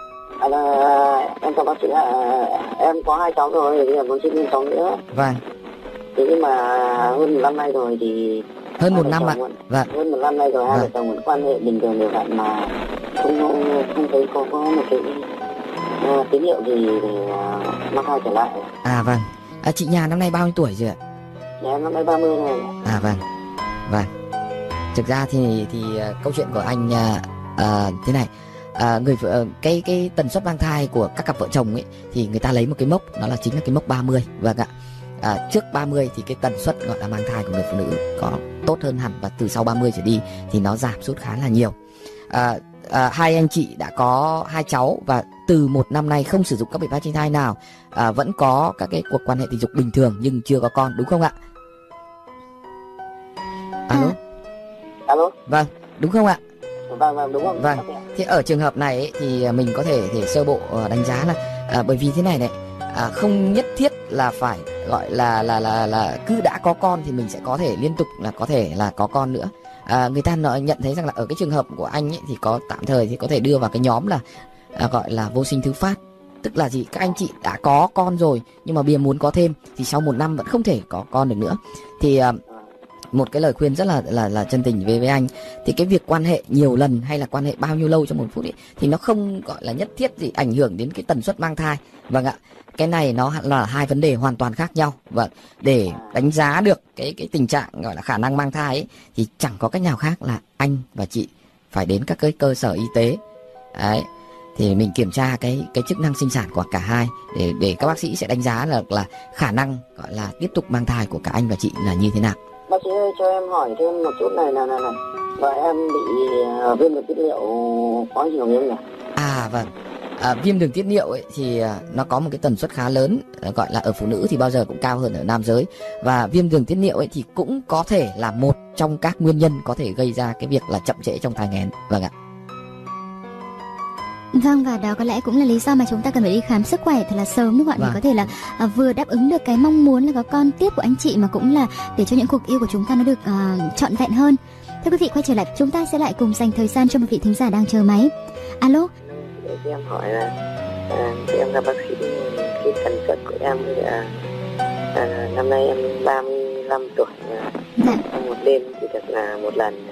C: Em chào bác sĩ ạ. Em có 2 cháu rồi, bây giờ muốn sinh thêm cháu nữa.
B: Vâng.
C: Thế nhưng mà hơn 1 năm nay rồi thì
B: hơn 1 năm ạ. Vâng.
C: Hơn 1 năm nay rồi hai vợ chồng vẫn quan hệ bình thường đều đặn mà không thấy có một cái tín hiệu gì để mang thai trở lại.
B: Vâng. Chị Nhà năm nay bao nhiêu tuổi rồi ạ?
C: Nhà em năm nay 30 rồi.
B: Vâng. Vâng. Thực ra thì câu chuyện của anh thế này. Cái tần suất mang thai của các cặp vợ chồng ấy thì người ta lấy một cái mốc, đó là chính là cái mốc 30. Vâng ạ. Trước 30 thì cái tần suất gọi là mang thai của người phụ nữ có tốt hơn hẳn, và từ sau 30 trở đi thì nó giảm sút khá là nhiều. Hai anh chị đã có 2 cháu và từ 1 năm nay không sử dụng các biện pháp tránh thai nào, vẫn có các cái cuộc quan hệ tình dục bình thường nhưng chưa có con, đúng không ạ? Alo. Vâng, đúng không ạ?
C: Vâng, đúng không?
B: Vâng. Thế ở trường hợp này ấy, thì mình có thể sơ bộ đánh giá là bởi vì thế này này, không nhất thiết là phải gọi là cứ đã có con thì mình sẽ có thể liên tục là có thể là có con nữa. Người ta nhận thấy rằng là ở cái trường hợp của anh ấy thì có tạm thời thì có thể đưa vào cái nhóm là gọi là vô sinh thứ phát. Tức là gì? Các anh chị đã có con rồi nhưng mà bây giờ muốn có thêm thì sau 1 năm vẫn không thể có con được nữa. Thì một cái lời khuyên rất là chân tình với anh, thì cái việc quan hệ nhiều lần hay là quan hệ bao nhiêu lâu trong 1 phút ấy, thì nó không gọi là nhất thiết gì ảnh hưởng đến cái tần suất mang thai. Vâng ạ. Cái này nó là 2 vấn đề hoàn toàn khác nhau. Vâng. Để đánh giá được cái tình trạng gọi là khả năng mang thai ấy, thì chẳng có cách nào khác là anh và chị phải đến các cái cơ sở y tế. Đấy. Thì mình kiểm tra cái chức năng sinh sản của cả hai để các bác sĩ sẽ đánh giá là khả năng gọi là tiếp tục mang thai của cả anh và chị là như thế nào.
C: Bác sĩ ơi, cho em hỏi thêm một chút này. Vợ em bị viêm đường tiết niệu có nhiều không nhỉ?
B: Vâng. Viêm đường tiết niệu ấy thì nó có một cái tần suất khá lớn, gọi là ở phụ nữ thì bao giờ cũng cao hơn ở nam giới. Và viêm đường tiết niệu ấy thì cũng có thể là một trong các nguyên nhân có thể gây ra cái việc là chậm trễ trong thai nghén. Vâng ạ.
A: Vâng, và đó có lẽ cũng là lý do mà chúng ta cần phải đi khám sức khỏe thật là sớm, đúng không ạ? Để có thể là vừa đáp ứng được cái mong muốn là có con tiếp của anh chị, mà cũng là để cho những cuộc yêu của chúng ta nó được trọn vẹn hơn. Thưa quý vị, quay trở lại, chúng ta sẽ lại cùng dành thời gian cho một vị thính giả đang chờ máy. Alo.
C: Để em hỏi là em gặp bác sĩ cái tần suất của em là năm nay em 35 tuổi.
A: Dạ.
C: Trong một đêm chỉ được là 1 lần.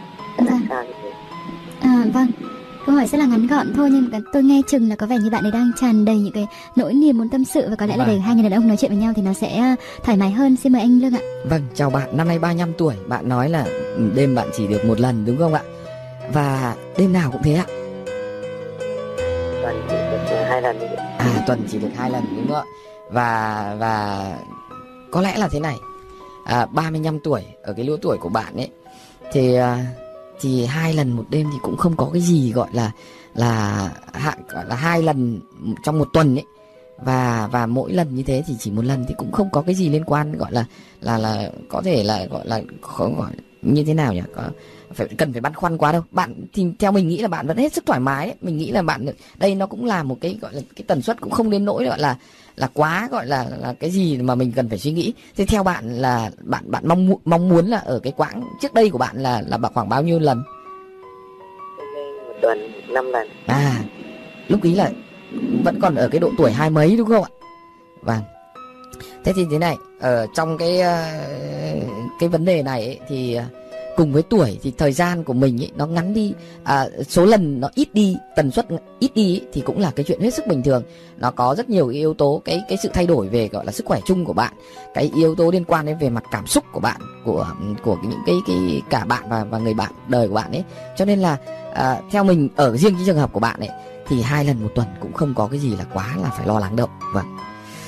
A: Vâng. Câu hỏi rất là ngắn gọn thôi, nhưng tôi nghe chừng là có vẻ như bạn ấy đang tràn đầy những cái nỗi niềm muốn tâm sự, và có lẽ là để hai người đàn ông nói chuyện với nhau thì nó sẽ thoải mái hơn. Xin mời anh Lương ạ.
B: Vâng, chào bạn, năm nay 35 tuổi, bạn nói là đêm bạn chỉ được 1 lần đúng không ạ? Và đêm nào cũng thế ạ?
C: Tuần chỉ được 2 lần.
B: Tuần chỉ được 2 lần đúng không ạ? Và có lẽ là thế này, 35 tuổi ở cái lứa tuổi của bạn ấy thì 2 lần một đêm thì cũng không có cái gì gọi là 2 lần trong 1 tuần ấy, và mỗi lần như thế thì chỉ 1 lần thì cũng không có cái gì liên quan gọi là có thể là gọi là khó gọi như thế nào nhỉ, cần phải băn khoăn quá đâu. Bạn thì theo mình nghĩ là bạn vẫn hết sức thoải mái ấy. Mình nghĩ là bạn đây nó cũng là một cái gọi là cái tần suất cũng không đến nỗi gọi là quá gọi là cái gì mà mình cần phải suy nghĩ. Thế theo bạn là bạn mong muốn là ở cái quãng trước đây của bạn là khoảng bao nhiêu lần?
C: 1 tuần 5 lần.
B: Lúc ý là vẫn còn ở cái độ tuổi 20 mấy đúng không ạ? Vâng. Thế thì thế này, ở trong cái vấn đề này ấy, thì cùng với tuổi thì thời gian của mình ấy, nó ngắn đi, số lần nó ít đi, tần suất ít đi ấy, thì cũng là cái chuyện hết sức bình thường. Nó có rất nhiều cái yếu tố, cái sự thay đổi về gọi là sức khỏe chung của bạn, cái yếu tố liên quan đến về mặt cảm xúc của bạn, của những cái cả bạn và người bạn đời của bạn ấy. Cho nên là theo mình ở riêng cái trường hợp của bạn ấy thì 2 lần 1 tuần cũng không có cái gì là quá là phải lo lắng đâu. Vâng.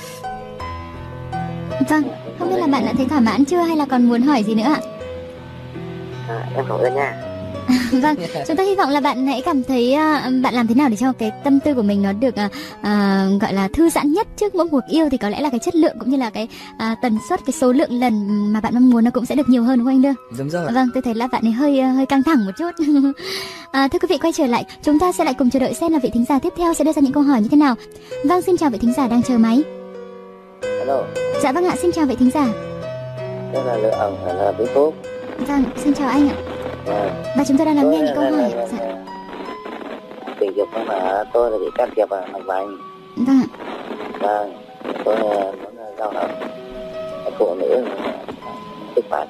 A: Vâng, không biết là bạn đã thấy thỏa mãn chưa hay là còn muốn hỏi gì nữa ạ?
C: Em cảm ơn nha.
A: Vâng, chúng ta hy vọng là bạn hãy cảm thấy bạn làm thế nào để cho cái tâm tư của mình nó được gọi là thư giãn nhất trước mỗi cuộc yêu, thì có lẽ là cái chất lượng cũng như là cái tần suất, cái số lượng lần mà bạn mong muốn nó cũng sẽ được nhiều hơn, đúng không anh Lương?
B: Đúng rồi.
A: Vâng, tôi thấy là bạn ấy hơi căng thẳng một chút. Thưa quý vị, quay trở lại, chúng ta sẽ lại cùng chờ đợi xem là vị thính giả tiếp theo sẽ đưa ra những câu hỏi như thế nào. Vâng, xin chào vị thính giả đang chờ máy.
C: Alo.
A: Dạ vâng ạ, xin chào vị thính giả.
C: Đây là Lượng ở Vĩnh Phúc.
A: Vâng, xin chào anh ạ. Và chúng tôi đang lắng nghe những câu hỏi. Dạ.
C: Tình dục mà tôi là bị can thiệp vào mạch vành.
A: Vâng ạ.
C: Vâng, tôi muốn giao hợp phụ nữ sức khỏe.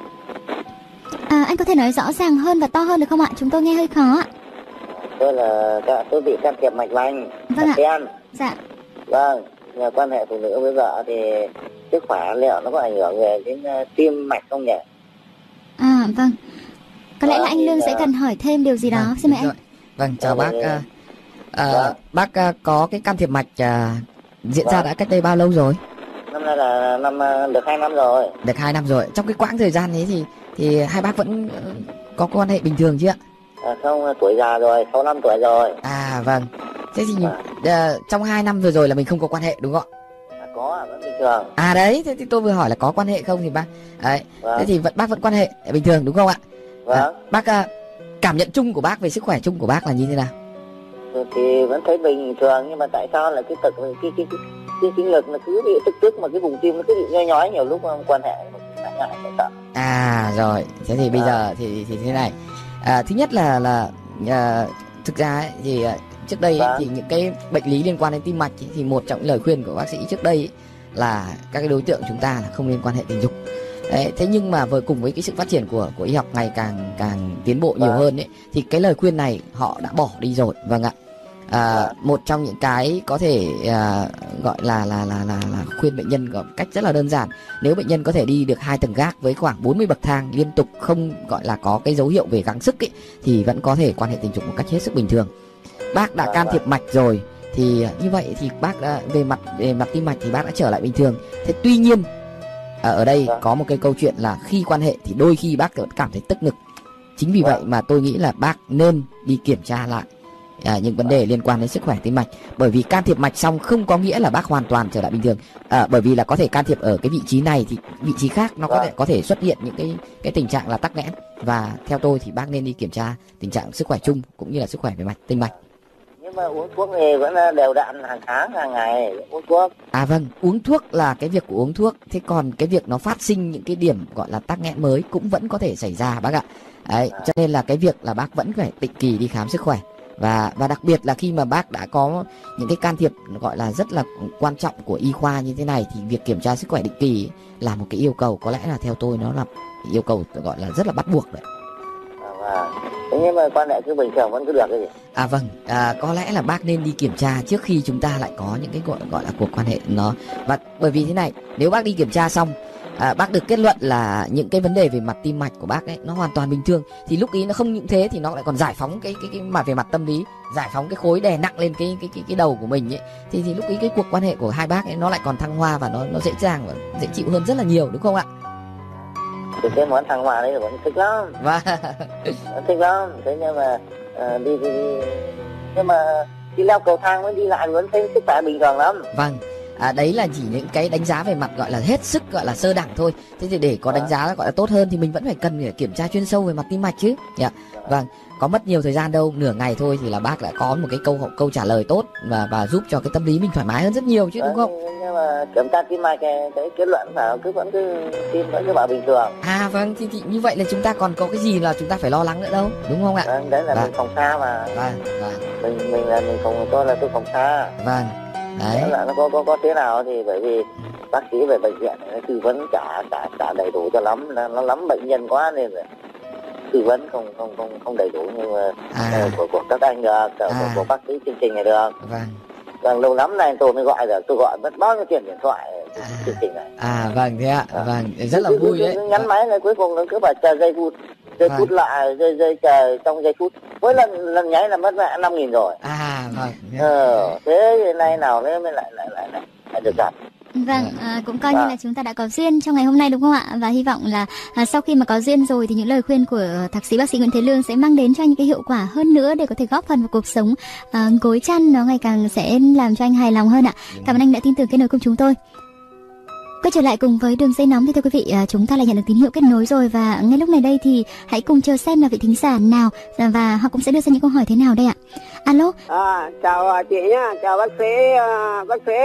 A: Anh có thể nói rõ ràng hơn và to hơn được không ạ? Chúng tôi nghe hơi khó ạ.
C: Tôi bị can thiệp mạch vành.
A: Vâng ạ.
C: Đen.
A: Dạ.
C: Vâng, nhờ quan hệ phụ nữ với vợ thì sức khỏe liệu nó có ảnh hưởng về đến tim mạch không nhỉ?
A: Vâng. Có lẽ là anh Lương sẽ cần hỏi thêm điều gì đó. Xin mời anh.
B: Vâng, chào bác. Bác có cái can thiệp mạch diễn ra đã cách đây bao lâu rồi?
C: Năm nay là được 2 năm rồi.
B: Được 2 năm rồi. Trong cái quãng thời gian ấy thì hai bác vẫn có quan hệ bình thường chứ ạ?
C: Không, tuổi già rồi, 65 tuổi rồi.
B: Vâng. Thế thì trong 2 năm vừa rồi là mình không có quan hệ đúng không ạ?
C: Có, vẫn bình thường.
B: Đấy, thế thì tôi vừa hỏi là có quan hệ không thì bác. Đấy.
C: Vâng.
B: Thế thì bác vẫn quan hệ bình thường đúng không ạ?
C: Vâng.
B: Bác cảm nhận chung của bác về sức khỏe chung của bác là như thế nào?
C: Thì vẫn thấy bình thường, nhưng mà tại sao là cái kinh lực nó cứ bị tức mà cái vùng tim nó cứ bị nhói nhiều lúc quan hệ ngại sợ.
B: Rồi, thế thì bây giờ thì thế này. Thứ nhất là thực ra ấy, thì trước đây ấy, thì những cái bệnh lý liên quan đến tim mạch ấy, thì một trong những lời khuyên của bác sĩ trước đây ấy, là các cái đối tượng chúng ta là không nên quan hệ tình dục. Đấy, thế nhưng mà cùng với cái sự phát triển của y học ngày càng tiến bộ nhiều hơn ấy, thì cái lời khuyên này họ đã bỏ đi rồi. Vâng ạ. Một trong những cái có thể gọi là khuyên bệnh nhân có cách rất là đơn giản. Nếu bệnh nhân có thể đi được 2 tầng gác với khoảng 40 bậc thang liên tục, không gọi là có cái dấu hiệu về gắng sức ấy, thì vẫn có thể quan hệ tình dục một cách hết sức bình thường. Bác đã can thiệp mạch rồi thì như vậy thì bác đã, về mặt tim mạch thì bác đã trở lại bình thường. Thế tuy nhiên ở đây có một cái câu chuyện là khi quan hệ thì đôi khi bác vẫn cảm thấy tức ngực. Chính vì vậy mà tôi nghĩ là bác nên đi kiểm tra lại những vấn đề liên quan đến sức khỏe tim mạch. Bởi vì can thiệp mạch xong không có nghĩa là bác hoàn toàn trở lại bình thường. Bởi vì là có thể can thiệp ở cái vị trí này thì vị trí khác nó có thể xuất hiện những cái tình trạng là tắc nghẽn. Và theo tôi thì bác nên đi kiểm tra tình trạng sức khỏe chung cũng như là sức khỏe về mạch tim mạch.
C: Nhưng mà uống thuốc thì vẫn đều đặn hàng tháng hàng ngày uống thuốc.
B: Vâng, uống thuốc là cái việc của uống thuốc. Thế còn cái việc nó phát sinh những cái điểm gọi là tắc nghẽn mới cũng vẫn có thể xảy ra bác ạ. Đấy, cho nên là cái việc là bác vẫn phải định kỳ đi khám sức khỏe. Và đặc biệt là khi mà bác đã có những cái can thiệp gọi là rất là quan trọng của y khoa như thế này, thì việc kiểm tra sức khỏe định kỳ là một cái yêu cầu, có lẽ là theo tôi nó là yêu cầu gọi là rất là bắt buộc đấy.
C: Thế nhưng mà quan hệ cứ bình thường vẫn cứ được cái gì?
B: Vâng, có lẽ là bác nên đi kiểm tra trước khi chúng ta lại có những cái gọi là cuộc quan hệ nó. Và bởi vì thế này, nếu bác đi kiểm tra xong bác được kết luận là những cái vấn đề về mặt tim mạch của bác ấy nó hoàn toàn bình thường, thì lúc ý nó không những thế thì nó lại còn giải phóng cái mà về mặt tâm lý, giải phóng cái khối đè nặng lên cái đầu của mình ấy, thì lúc ý cái cuộc quan hệ của hai bác ấy nó lại còn thăng hoa và nó dễ dàng và dễ chịu hơn rất là nhiều, đúng không ạ?
C: Thì cái món thăng hoa đấy là vẫn thích lắm. Thích lắm. Thế nhưng mà nhưng mà đi leo cầu thang vẫn đi lại vẫn thấy sức khỏe bình thường lắm.
B: Vâng. Đấy là chỉ những cái đánh giá về mặt gọi là hết sức gọi là sơ đẳng thôi. Thế thì để có đánh giá gọi là tốt hơn thì mình vẫn phải cần để kiểm tra chuyên sâu về mặt tim mạch chứ. Vâng, có mất nhiều thời gian đâu, nửa ngày thôi thì là bác đã có một cái câu trả lời tốt và giúp cho cái tâm lý mình thoải mái hơn rất nhiều chứ, đúng không?
C: Nhưng mà kiểm tra tim mạch cái kết luận phải vẫn cứ tim vẫn cứ bảo bình thường.
B: Vâng, thì như vậy là chúng ta còn có cái gì là chúng ta phải lo lắng nữa đâu, đúng không ạ?
C: Vâng, đấy là mình phòng xa mà. Mình là mình phòng, tôi phòng xa.
B: Vâng. Đấy
C: là nó có thế nào thì bởi vì bác sĩ về bệnh viện tư vấn trả đầy đủ cho lắm, nó lắm bệnh nhân quá nên là tư vấn không đầy đủ, nhưng mà của các anh được, của bác sĩ chương trình này được. Vâng, lâu lắm này tôi mới gọi rồi, tôi gọi mất bao nhiêu tiền điện thoại chương trình này.
B: Vâng, thế ạ. Vâng, rất là vui đấy.
C: Nhắn máy này cuối cùng nó cứ phải chờ giây phút lại, giây chờ trong giây phút. Mỗi lần nháy là mất 5.000 rồi.
B: Vâng.
C: Thế nay nào nữa mới lại được gặp.
A: Vâng, cũng coi như là chúng ta đã có duyên trong ngày hôm nay, đúng không ạ? Và hy vọng là sau khi mà có duyên rồi thì những lời khuyên của thạc sĩ bác sĩ Nguyễn Thế Lương sẽ mang đến cho anh những cái hiệu quả hơn nữa để có thể góp phần vào cuộc sống gối chăn nó ngày càng sẽ làm cho anh hài lòng hơn ạ. Cảm ơn anh đã tin tưởng kết nối cùng chúng tôi. Quay trở lại cùng với đường dây nóng thì thưa quý vị, chúng ta lại nhận được tín hiệu kết nối rồi, và ngay lúc này đây thì hãy cùng chờ xem là vị thính giả nào và họ cũng sẽ đưa ra những câu hỏi thế nào đây ạ. Alo.
D: Chào chị nhá, chào bác sĩ.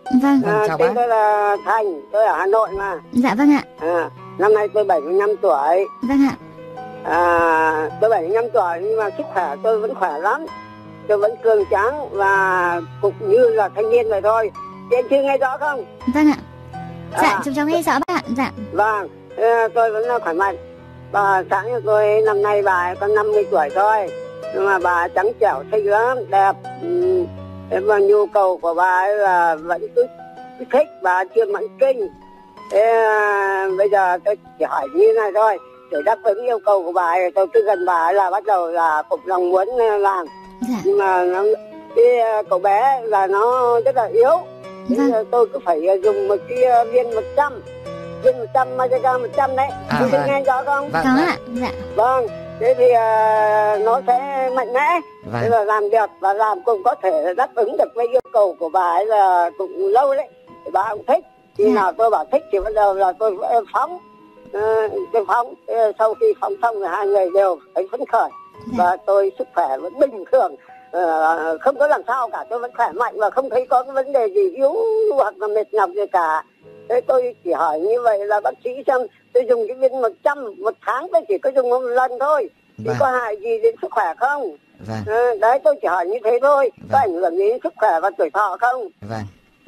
A: Vâng.
B: Chào
D: Tên
B: bác.
D: tôi là Thành, tôi ở Hà Nội mà.
A: Dạ vâng ạ.
D: Năm nay tôi 75 tuổi.
A: Vâng ạ.
D: Tôi 75 tuổi nhưng mà sức khỏe tôi vẫn khỏe lắm. Tôi vẫn cường tráng và cũng như là thanh niên vậy thôi. Chị chưa nghe rõ không?
A: Vâng ạ. Dạ, chúng cháu nghe rõ bác ạ. Dạ.
D: Vâng, tôi vẫn khỏe mạnh. Bà xã của tôi năm nay bà có 50 tuổi thôi. Nhưng mà bà trắng trẻo, xinh lắm, đẹp. Thế mà nhu cầu của bà ấy là vẫn cứ thích, bà chưa mãn kinh. Thế bây giờ tôi chỉ hỏi như này thôi, để đáp ứng yêu cầu của bà ấy, tôi cứ gần bà ấy là bắt đầu là cũng lòng muốn làm.
A: Dạ.
D: Nhưng mà cái cậu bé là nó rất là yếu. Thế
A: Vâng.
D: tôi cứ phải dùng một cái viên 100 Mazaga 100 đấy. Chị
B: vâng.
D: nghe rõ không?
B: Vâng,
A: Có
B: vâng.
A: ạ. Dạ.
D: Vâng, thế thì nó sẽ mạnh mẽ.
B: Vâng.
D: Thế là làm được và làm cũng có thể đáp ứng được với yêu cầu của bà ấy là cũng lâu đấy. Thì bà cũng thích. Khi nào tôi bảo thích thì bắt đầu là tôi phóng. Tôi phóng. Sau khi phóng xong thì hai người đều thấy phấn khởi. Và tôi sức khỏe vẫn bình thường. Không có làm sao cả, tôi vẫn khỏe mạnh và không thấy có cái vấn đề gì yếu hoặc là mệt nhọc gì cả. Thế tôi chỉ hỏi như vậy là bác sĩ xem tôi dùng cái viên 100 một tháng tôi chỉ có dùng một lần thôi. Thì
B: Vâng.
D: có hại gì đến sức khỏe không?
B: Vâng.
D: Đấy tôi chỉ hỏi như thế thôi.
B: Vâng.
D: Có ảnh hưởng gì đến sức khỏe và tuổi thọ không?
B: Vâng.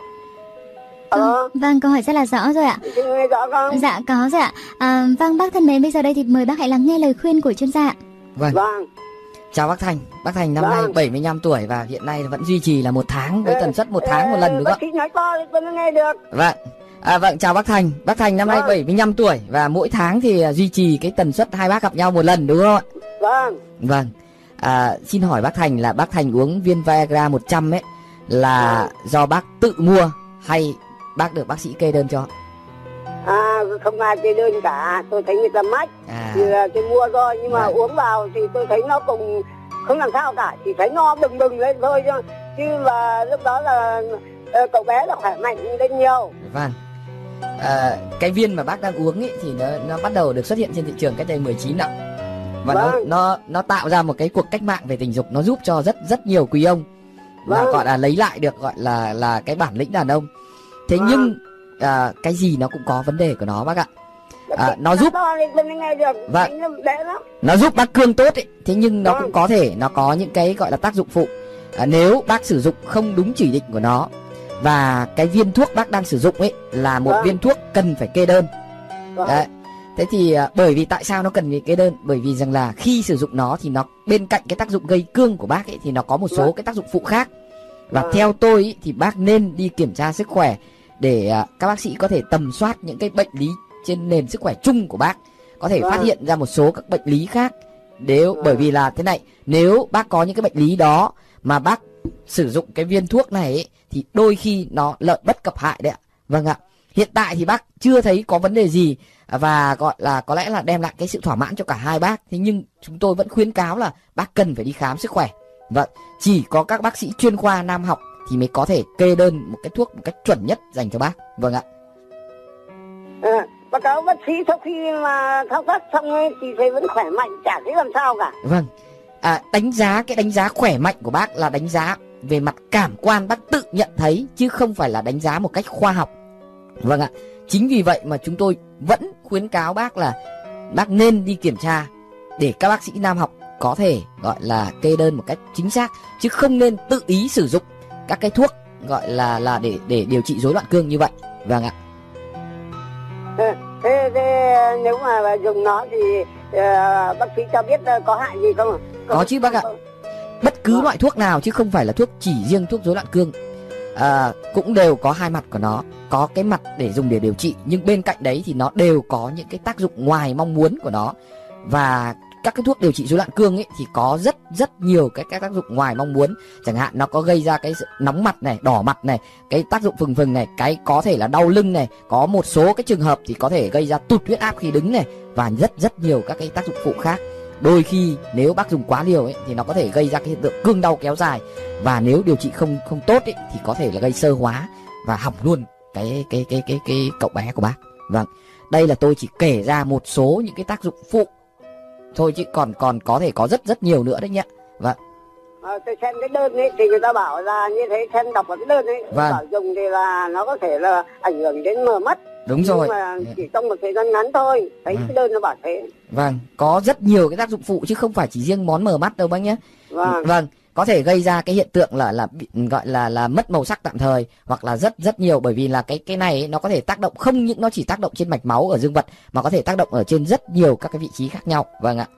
A: Vâng, câu hỏi rất là rõ rồi ạ.
D: Chị nghe rõ không?
A: Dạ có rồi ạ. Vâng bác thân mến, bây giờ đây thì mời bác hãy lắng nghe lời khuyên của chuyên gia ạ.
B: Vâng.
D: Vâng.
B: Chào bác Thành. Bác Thành năm nay
D: Vâng.
B: 75 tuổi và hiện nay vẫn duy trì là 1 tháng với tần suất 1 tháng một lần đúng không
D: Bác sĩ nói to thì tôi mới nghe được.
B: ạ? Vâng. Vâng, chào bác Thành. Bác Thành năm nay
D: Vâng.
B: 75 tuổi và mỗi tháng thì duy trì cái tần suất hai bác gặp nhau một lần đúng không ạ?
D: Vâng.
B: Vâng. Xin hỏi bác Thành là bác Thành uống viên Viagra 100 ấy là do bác tự mua hay bác được bác sĩ kê đơn cho?
D: Không ai kê đơn cả. Tôi thấy người ta mách thì tôi mua thôi. Nhưng mà
B: Vâng.
D: uống vào thì tôi thấy nó cũng không làm sao cả. Chỉ thấy no bừng lên thôi chứ mà lúc đó là cậu bé là khỏe mạnh lên nhiều.
B: Vâng. Cái viên mà bác đang uống ấy thì nó bắt đầu được xuất hiện trên thị trường cách đây 19 năm. Và
D: Vâng.
B: nó tạo ra một cái cuộc cách mạng về tình dục, nó giúp cho rất nhiều quý ông là
D: Vâng.
B: gọi là lấy lại được gọi là cái bản lĩnh đàn ông. Thế
D: Vâng.
B: nhưng cái gì nó cũng có vấn đề của nó bác ạ. Nó giúp
D: to lên tôi mới nghe được.
B: Vâng.
D: Nó dễ lắm.
B: nó giúp bác cương tốt ấy, thế nhưng nó
D: Vâng.
B: cũng có thể nó có những cái gọi là tác dụng phụ nếu bác sử dụng không đúng chỉ định của nó. Và cái viên thuốc bác đang sử dụng ấy là một
D: Vâng.
B: viên thuốc cần phải kê đơn.
D: Vâng.
B: Đấy. Thế thì bởi vì tại sao nó cần phải kê đơn? Bởi vì rằng là khi sử dụng nó thì nó bên cạnh cái tác dụng gây cương của bác ấy thì nó có một số
D: Vâng.
B: cái tác dụng phụ khác. Và
D: Vâng.
B: theo tôi ý, thì bác nên đi kiểm tra sức khỏe để các bác sĩ có thể tầm soát những cái bệnh lý trên nền sức khỏe chung của bác, có thể
D: Vâng.
B: phát hiện ra một số các bệnh lý khác.
D: Vâng.
B: Bởi vì là thế này, nếu bác có những cái bệnh lý đó mà bác sử dụng cái viên thuốc này ấy, thì đôi khi nó lợi bất cập hại đấy ạ. Vâng ạ. Hiện tại thì bác chưa thấy có vấn đề gì và gọi là có lẽ là đem lại cái sự thỏa mãn cho cả hai bác. Thế nhưng chúng tôi vẫn khuyến cáo là bác cần phải đi khám sức khỏe. Vâng, chỉ có các bác sĩ chuyên khoa nam học thì mới có thể kê đơn một cái thuốc một cách chuẩn nhất dành cho bác. Vâng ạ.
D: Báo cáo bác sĩ sau khi mà thao tác xong ấy, thì thấy vẫn khỏe mạnh, chả thấy làm sao cả.
B: Vâng. Đánh giá khỏe mạnh của bác là đánh giá về mặt cảm quan, bác tự nhận thấy chứ không phải là đánh giá một cách khoa học. Vâng ạ. Chính vì vậy mà chúng tôi vẫn khuyến cáo bác là bác nên đi kiểm tra để các bác sĩ nam học có thể gọi là kê đơn một cách chính xác, chứ không nên tự ý sử dụng các cái thuốc gọi là để điều trị rối loạn cương như vậy. Vâng ạ.
D: Thế nếu mà dùng nó thì bác sĩ cho biết có hại gì không?
B: Có chứ bác ạ. Bất cứ loại thuốc nào chứ không phải là thuốc chỉ riêng thuốc rối loạn cương cũng đều có hai mặt của nó. Có cái mặt để dùng để điều trị, nhưng bên cạnh đấy thì nó đều có những cái tác dụng ngoài mong muốn của nó. Và các cái thuốc điều trị rối loạn cương ấy thì có rất nhiều cái tác dụng ngoài mong muốn. Chẳng hạn nó có gây ra cái nóng mặt này, đỏ mặt này, cái tác dụng phừng phừng này, cái có thể là đau lưng này, có một số cái trường hợp thì có thể gây ra tụt huyết áp khi đứng này, và rất nhiều các cái tác dụng phụ khác. Đôi khi nếu bác dùng quá liều ấy thì nó có thể gây ra cái hiện tượng cương đau kéo dài, và nếu điều trị không tốt ấy thì có thể là gây xơ hóa và hỏng luôn cái cậu bé của bác. Vâng, đây là tôi chỉ kể ra một số những cái tác dụng phụ thôi, chứ còn có thể có rất nhiều nữa đấy nhé. Vâng.
D: Tôi xem cái đơn ấy thì người ta bảo là như thế, xem đọc vào cái đơn ấy,
B: Vâng.
D: bảo dùng thì là nó có thể là ảnh hưởng đến mờ mắt.
B: Đúng rồi.
D: Nhưng mà chỉ trong một thời gian ngắn thôi. Thấy cái đơn nó bảo thế.
B: Vâng, có rất nhiều cái tác dụng phụ chứ không phải chỉ riêng món mờ mắt đâu bác nhé. Vâng, có thể gây ra cái hiện tượng là gọi là mất màu sắc tạm thời, hoặc là rất nhiều, bởi vì là cái này ấy, nó có thể tác động, không những nó chỉ tác động trên mạch máu ở dương vật mà có thể tác động ở trên rất nhiều các cái vị trí khác nhau. Vâng ạ.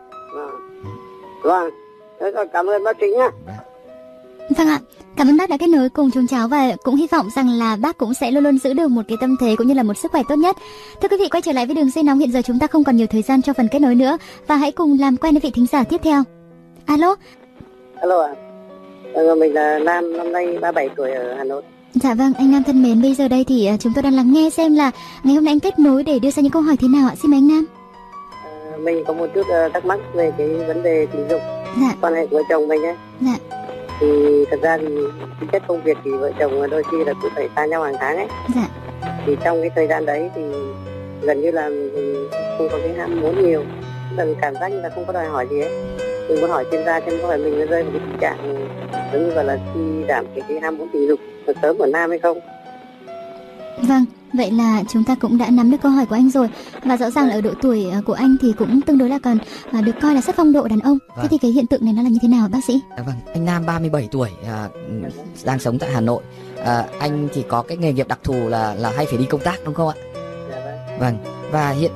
D: Vâng. Thế rồi, cảm ơn bác sĩ nhá.
A: Vâng ạ, cảm ơn bác đã kết nối cùng chúng cháu và cũng hy vọng rằng là bác cũng sẽ luôn luôn giữ được một cái tâm thế cũng như là một sức khỏe tốt nhất. Thưa quý vị, quay trở lại với đường dây nóng, hiện giờ chúng ta không còn nhiều thời gian cho phần kết nối nữa và hãy cùng làm quen với vị thính giả tiếp theo. Alo.
D: Alo ạ. Mình là Nam, năm nay 37 tuổi ở Hà Nội.
A: Dạ vâng, anh Nam thân mến, bây giờ đây thì chúng tôi đang lắng nghe xem là ngày hôm nay anh kết nối để đưa ra những câu hỏi thế nào ạ. Xin mời anh Nam.
D: Mình có một chút thắc mắc về cái vấn đề tình dục, quan hệ của vợ chồng mình ấy.
A: Dạ.
D: Thì thật ra thì tính chất công việc thì vợ chồng đôi khi là cũng phải xa nhau hàng tháng ấy.
A: Dạ.
D: Thì trong cái thời gian đấy thì gần như là mình không có cái ham muốn nhiều, lần cảm giác như là không có đòi hỏi gì ấy. Mình muốn hỏi chuyên gia xem có phải mình rơi vào cái tình trạng giống như là suy giảm cái ham muốn tình dục sớm của nam hay không.
A: Vâng, vậy là chúng ta cũng đã nắm được câu hỏi của anh rồi. Và rõ ràng là ở độ tuổi của anh thì cũng tương đối là còn được coi là rất phong độ đàn ông. Thế thì cái hiện tượng này nó là như thế nào bác sĩ?
B: Vâng, anh Nam 37 tuổi, đang sống tại Hà Nội. Anh thì có cái nghề nghiệp đặc thù là hay phải đi công tác đúng không ạ? Vâng. Và hiện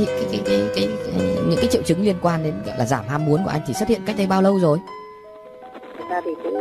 B: những cái triệu chứng liên quan đến gọi là giảm ham muốn của anh thì xuất hiện cách đây bao lâu rồi?
D: Thật ra thì cũng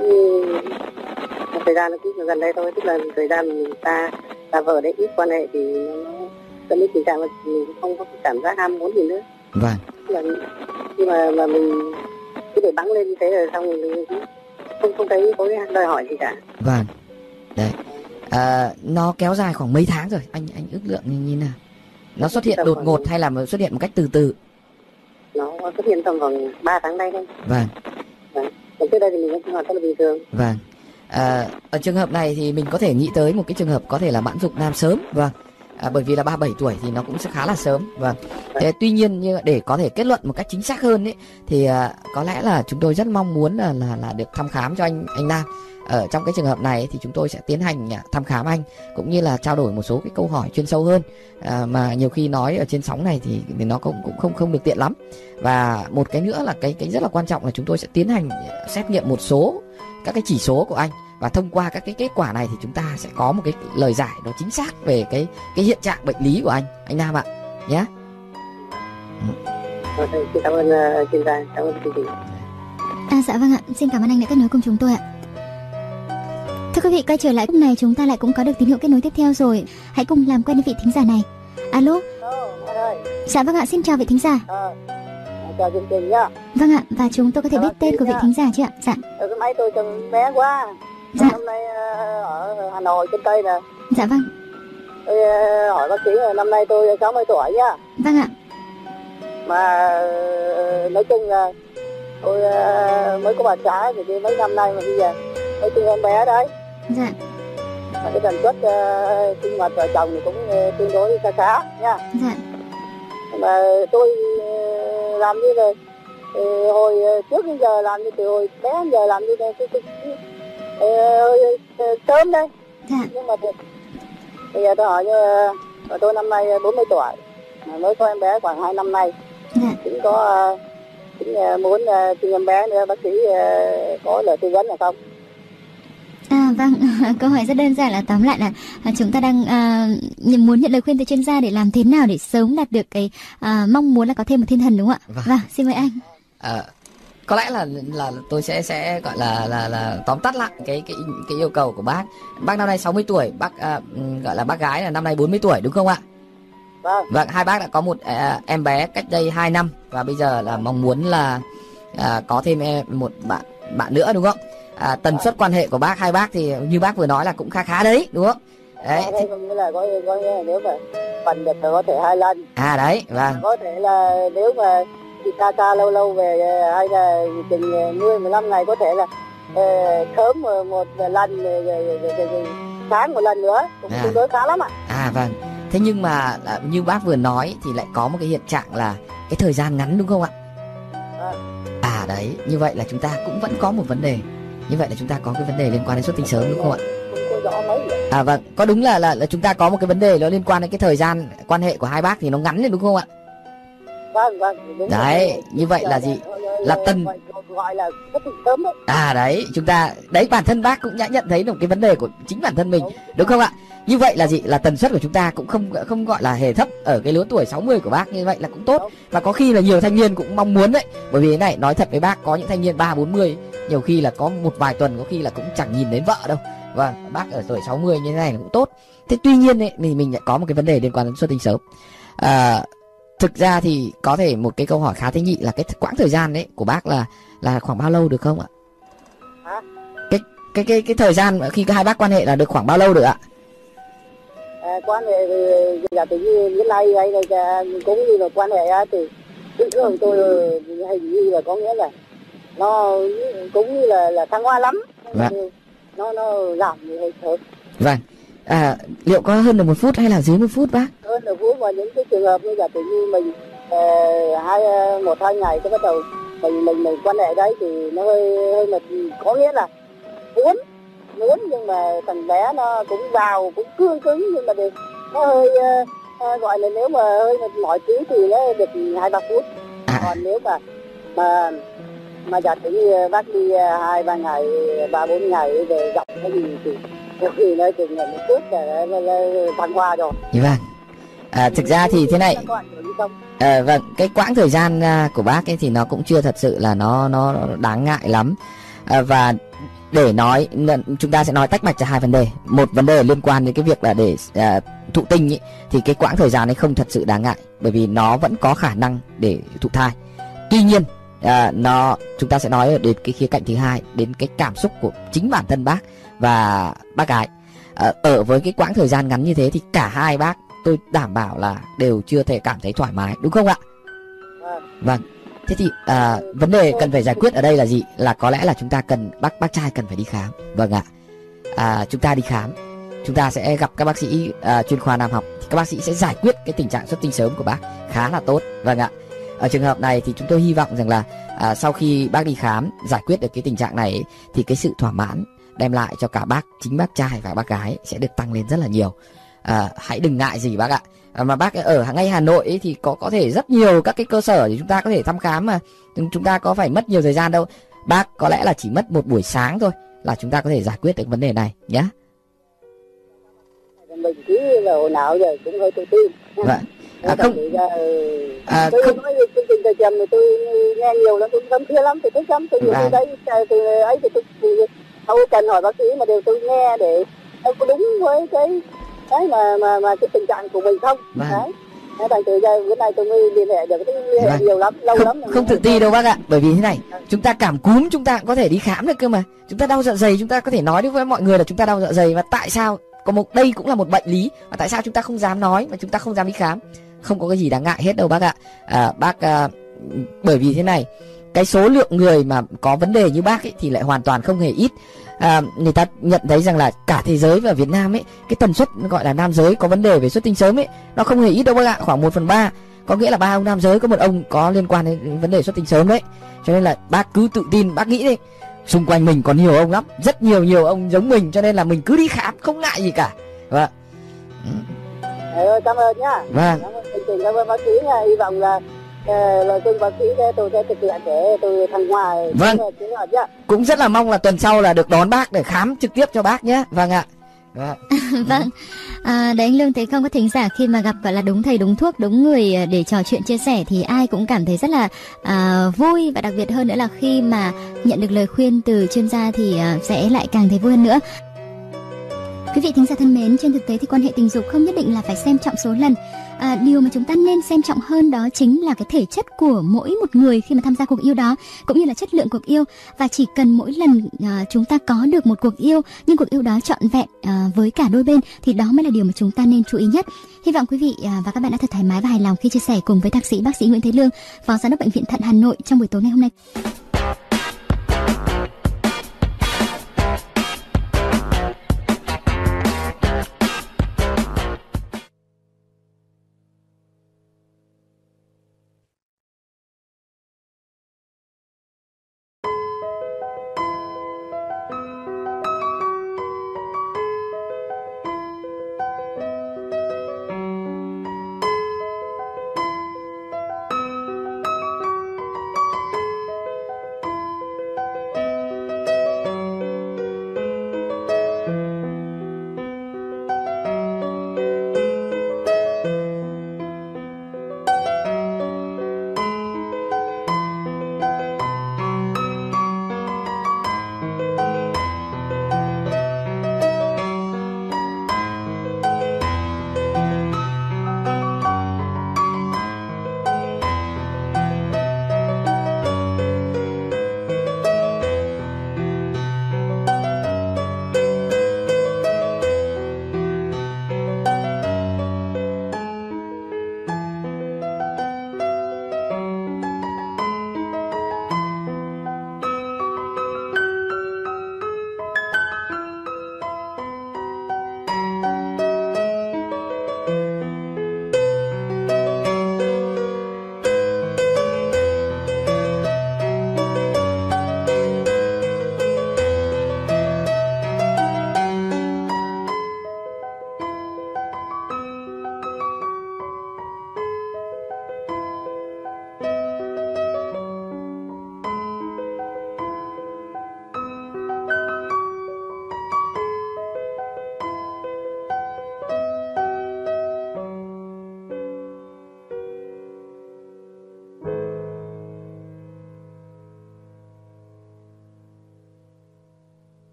D: thời gian nó cũng gần đây thôi, tức là thời gian mình ta vợ đấy ít quan hệ thì nó dẫn đến tình trạng là mình không có cái cảm giác ham muốn gì nữa.
B: Vâng.
D: Là khi mà mình cứ để bắn lên như thế rồi xong mình không thấy có cái đòi hỏi gì cả.
B: Vâng. Đấy. Nó kéo dài khoảng mấy tháng rồi, anh ước lượng như nào? Nó xuất hiện đột ngột hay là xuất hiện một cách từ từ?
D: Nó xuất hiện tầm khoảng 3 tháng nay thôi.
B: Vâng.
D: Còn trước đây thì mình vẫn hoàn toàn là bình thường.
B: Vâng. Ở trường hợp này thì mình có thể nghĩ tới một cái trường hợp có thể là mãn dục nam sớm. Vâng. Bởi vì là 37 tuổi thì nó cũng sẽ khá là sớm. Vâng. Thế tuy nhiên như để có thể kết luận một cách chính xác hơn ấy, thì có lẽ là chúng tôi rất mong muốn là được thăm khám cho anh Nam. Ở trong cái trường hợp này thì chúng tôi sẽ tiến hành thăm khám anh cũng như là trao đổi một số cái câu hỏi chuyên sâu hơn, mà nhiều khi nói ở trên sóng này thì nó cũng không được tiện lắm. Và một cái nữa là cái rất là quan trọng là chúng tôi sẽ tiến hành xét nghiệm một số các cái chỉ số của anh, và thông qua các cái kết quả này thì chúng ta sẽ có một cái lời giải nó chính xác về cái hiện trạng bệnh lý của anh Nam ạ nhé.
D: Xin cảm ơn chuyên gia, cảm ơn chương trình.
A: Dạ vâng ạ, xin cảm ơn anh đã kết nối cùng chúng tôi ạ. Thưa quý vị, quay trở lại lúc này chúng ta lại cũng có được tín hiệu kết nối tiếp theo rồi. Hãy cùng làm quen với vị thính giả này. Alo. Dạ vâng ạ, xin chào vị thính giả.
D: Chào chương trình nhá.
A: Vâng ạ, và chúng tôi có thể biết tên của vị thính giả chưa ạ? Dạ.
D: Cái máy tôi chồng bé quá.
A: Dạ.
D: Hôm nay ở Hà Nội trên Tây nè.
A: Dạ vâng.
D: Tôi hỏi bác sĩ là năm nay tôi 60 tuổi nhá.
A: Vâng ạ.
D: Mà nói chung là tôi mới có bà xã thì mấy năm nay mà bây giờ nói chung em bé đấy.
A: Dạ.
D: Mà cái tần suất sinh hoạt vợ chồng thì cũng tương đối khá nha.
A: Dạ.
D: Mà tôi làm như là hồi trước đến giờ làm như từ hồi bé đến giờ làm như sớm đấy.
A: Dạ.
D: Nhưng mà bây giờ tôi hỏi như tôi năm nay 40 tuổi, mới có em bé khoảng 2 năm nay.
A: Dạ.
D: Cũng có muốn sinh em bé nữa, bác sĩ có lời tư vấn là không?
A: Vâng, câu hỏi rất đơn giản là tóm lại là chúng ta đang muốn nhận lời khuyên từ chuyên gia để làm thế nào để sớm đạt được cái mong muốn là có thêm một thiên thần đúng không ạ? Vâng, xin mời anh.
B: Có lẽ là tôi sẽ gọi là tóm tắt lại cái yêu cầu của bác. Bác năm nay 60 tuổi, bác gọi là bác gái là năm nay 40 tuổi đúng không ạ? Vâng, hai bác đã có một em bé cách đây 2 năm và bây giờ là mong muốn là có thêm một bạn nữa đúng không? Tần suất quan hệ của hai bác thì như bác vừa nói là cũng khá đấy đúng không? Đấy.
D: Thế có nghĩa là có nếu mà phần được có thể 2 lần.
B: Đấy, vâng.
D: Có thể là nếu mà đi xa lâu về hay là chừng 10-15 ngày có thể là sớm một lần rồi sáng một lần nữa cũng tương đối khá lắm ạ.
B: Vâng. Thế nhưng mà như bác vừa nói thì lại có một cái hiện trạng là cái thời gian ngắn đúng không ạ? Đấy, như vậy là chúng ta cũng vẫn có một vấn đề. Như vậy là chúng ta có cái vấn đề liên quan đến xuất tinh sớm đúng không ạ? Vâng, có đúng là chúng ta có một cái vấn đề nó liên quan đến cái thời gian quan hệ của hai bác thì nó ngắn đấy đúng không ạ?
D: Vâng, đúng.
B: Đấy, như vậy là gì? Là tần
D: gọi là xuất tinh sớm đấy.
B: Đấy, chúng ta đấy, bản thân bác cũng đã nhận thấy được cái vấn đề của chính bản thân mình, đúng không ạ? Như vậy là gì? Là tần suất của chúng ta cũng không gọi là hề thấp ở cái lứa tuổi 60 của bác, như vậy là cũng tốt. Và có khi là nhiều thanh niên cũng mong muốn đấy. Bởi vì thế này, nói thật với bác, có những thanh niên 30-40 nhiều khi là có một vài tuần có khi là cũng chẳng nhìn đến vợ đâu. Và bác ở tuổi 60 như thế này là cũng tốt. Thế tuy nhiên ấy, mình lại có một cái vấn đề liên quan đến xuất tinh sớm. Thực ra thì có thể một cái câu hỏi khá tế nhị là cái quãng thời gian đấy của bác là khoảng bao lâu được không ạ?
D: Hả?
B: Cái thời gian khi hai bác quan hệ là được khoảng bao lâu được ạ?
D: Quan hệ thì giờ tự nhiên cái này cũng như là quan hệ thì thường tôi hình như là có nghĩa là nó cũng như là thăng hoa lắm.
B: Vâng.
D: Nó giảm thì hơi sớm.
B: Vâng. Liệu có hơn được 1 phút hay là dưới 1 phút bác?
D: Hơn 1 phút, và những cái trường hợp như là tự nhiên mình 1-2 ngày cái bắt đầu mình quan hệ đấy thì nó hơi mệt, có nghĩa là muốn nhưng mà thằng bé nó cũng vào cũng cương cứng, nhưng mà nó hơi gọi là nếu mà hơi mệt mỏi tí thì nó được 2-3 phút. Còn nếu mà giả sử như bác đi 2-3 ngày 3-4 ngày về gặp cái gì thì có khi nó chừng 1 phút là thăng hoa rồi.
B: Vâng. Thực ra thì thế này. Vâng, cái quãng thời gian của bác ấy thì nó cũng chưa thật sự là nó đáng ngại lắm. Và để nói, chúng ta sẽ nói tách bạch ra 2 vấn đề. Một vấn đề liên quan đến cái việc là để thụ tinh ấy, thì cái quãng thời gian ấy không thật sự đáng ngại, bởi vì nó vẫn có khả năng để thụ thai. Tuy nhiên chúng ta sẽ nói đến cái khía cạnh thứ hai, đến cái cảm xúc của chính bản thân bác và bác gái. Ở với cái quãng thời gian ngắn như thế thì cả hai bác tôi đảm bảo là đều chưa thể cảm thấy thoải mái, đúng không ạ? Vâng. Thế thì vấn đề cần phải giải quyết ở đây là gì? Là có lẽ là chúng ta cần bác trai cần phải đi khám. Vâng ạ. Chúng ta đi khám, chúng ta sẽ gặp các bác sĩ chuyên khoa nam học, thì các bác sĩ sẽ giải quyết cái tình trạng xuất tinh sớm của bác khá là tốt. Vâng ạ. Ở trường hợp này thì chúng tôi hy vọng rằng là sau khi bác đi khám giải quyết được cái tình trạng này ấy, thì cái sự thỏa mãn đem lại cho cả chính bác trai và bác gái sẽ được tăng lên rất là nhiều. Hãy đừng ngại gì bác ạ. Mà bác ở ngay Hà Nội ấy, thì có thể rất nhiều các cái cơ sở thì chúng ta có thể thăm khám, mà chúng ta có phải mất nhiều thời gian đâu. Bác có lẽ là chỉ mất 1 buổi sáng thôi là chúng ta có thể giải quyết được vấn đề này nhé.
D: Mình cứ là hồi nào giờ cũng hơi tự tin.
B: Vâng. Không.
D: Tôi nói chương trình thời trầm thì tôi nghe nhiều lắm, tôi thấm thía lắm, tôi thích lắm, tôi nhiều đấy từ ấy thì tôi không cần hỏi bác sĩ mà đều tôi nghe để có đúng với cái mà cái tình trạng của mình không. Đấy. Thành từ giờ bữa nay tôi mới liên hệ được, cái liên hệ nhiều lắm, lâu lắm.
B: Không tự ti đâu bác ạ, bởi vì thế này, chúng ta cảm cúm chúng ta cũng có thể đi khám được cơ mà. Chúng ta đau dạ dày chúng ta có thể nói với mọi người là chúng ta đau dạ dày, và tại sao đây cũng là một bệnh lý mà tại sao chúng ta không dám nói, mà chúng ta không dám đi khám. Không có cái gì đáng ngại hết đâu bác ạ. Bởi vì thế này, cái số lượng người mà có vấn đề như bác ấy thì lại hoàn toàn không hề ít. Người ta nhận thấy rằng là cả thế giới và Việt Nam ấy, cái tần suất gọi là nam giới có vấn đề về xuất tinh sớm ấy nó không hề ít đâu bác ạ, khoảng 1/3. Có nghĩa là 3 ông nam giới có 1 ông có liên quan đến vấn đề xuất tinh sớm đấy. Cho nên là bác cứ tự tin, bác nghĩ đi, xung quanh mình còn nhiều ông lắm, rất nhiều ông giống mình, cho nên là mình cứ đi khám không ngại gì cả. Vâng.
D: Cảm ơn nhá.
B: Vâng.
D: Cảm ơn bác sĩ nha. Hy vọng là lời khuyên bác sĩ tôi sẽ thực hiện để tôi thăng hoa.
B: Vâng. Cũng rất là mong là tuần sau là được đón bác để khám trực tiếp cho bác nhé. Vâng ạ.
A: Vâng. Đấy anh Lương, thấy không, có thính giả khi mà gặp gọi là đúng thầy đúng thuốc đúng người để trò chuyện chia sẻ thì ai cũng cảm thấy rất là vui, và đặc biệt hơn nữa là khi mà nhận được lời khuyên từ chuyên gia thì sẽ lại càng thấy vui hơn nữa. Quý vị thính giả thân mến, trên thực tế thì quan hệ tình dục không nhất định là phải xem trọng số lần. Điều mà chúng ta nên xem trọng hơn đó chính là cái thể chất của mỗi một người khi mà tham gia cuộc yêu đó, cũng như là chất lượng cuộc yêu. Và chỉ cần mỗi lần chúng ta có được một cuộc yêu, nhưng cuộc yêu đó trọn vẹn với cả đôi bên, thì đó mới là điều mà chúng ta nên chú ý nhất. Hy vọng quý vị và các bạn đã thật thoải mái và hài lòng khi chia sẻ cùng với thạc sĩ bác sĩ Nguyễn Thế Lương, Phó Giám đốc Bệnh viện Thận Hà Nội trong buổi tối ngày hôm nay.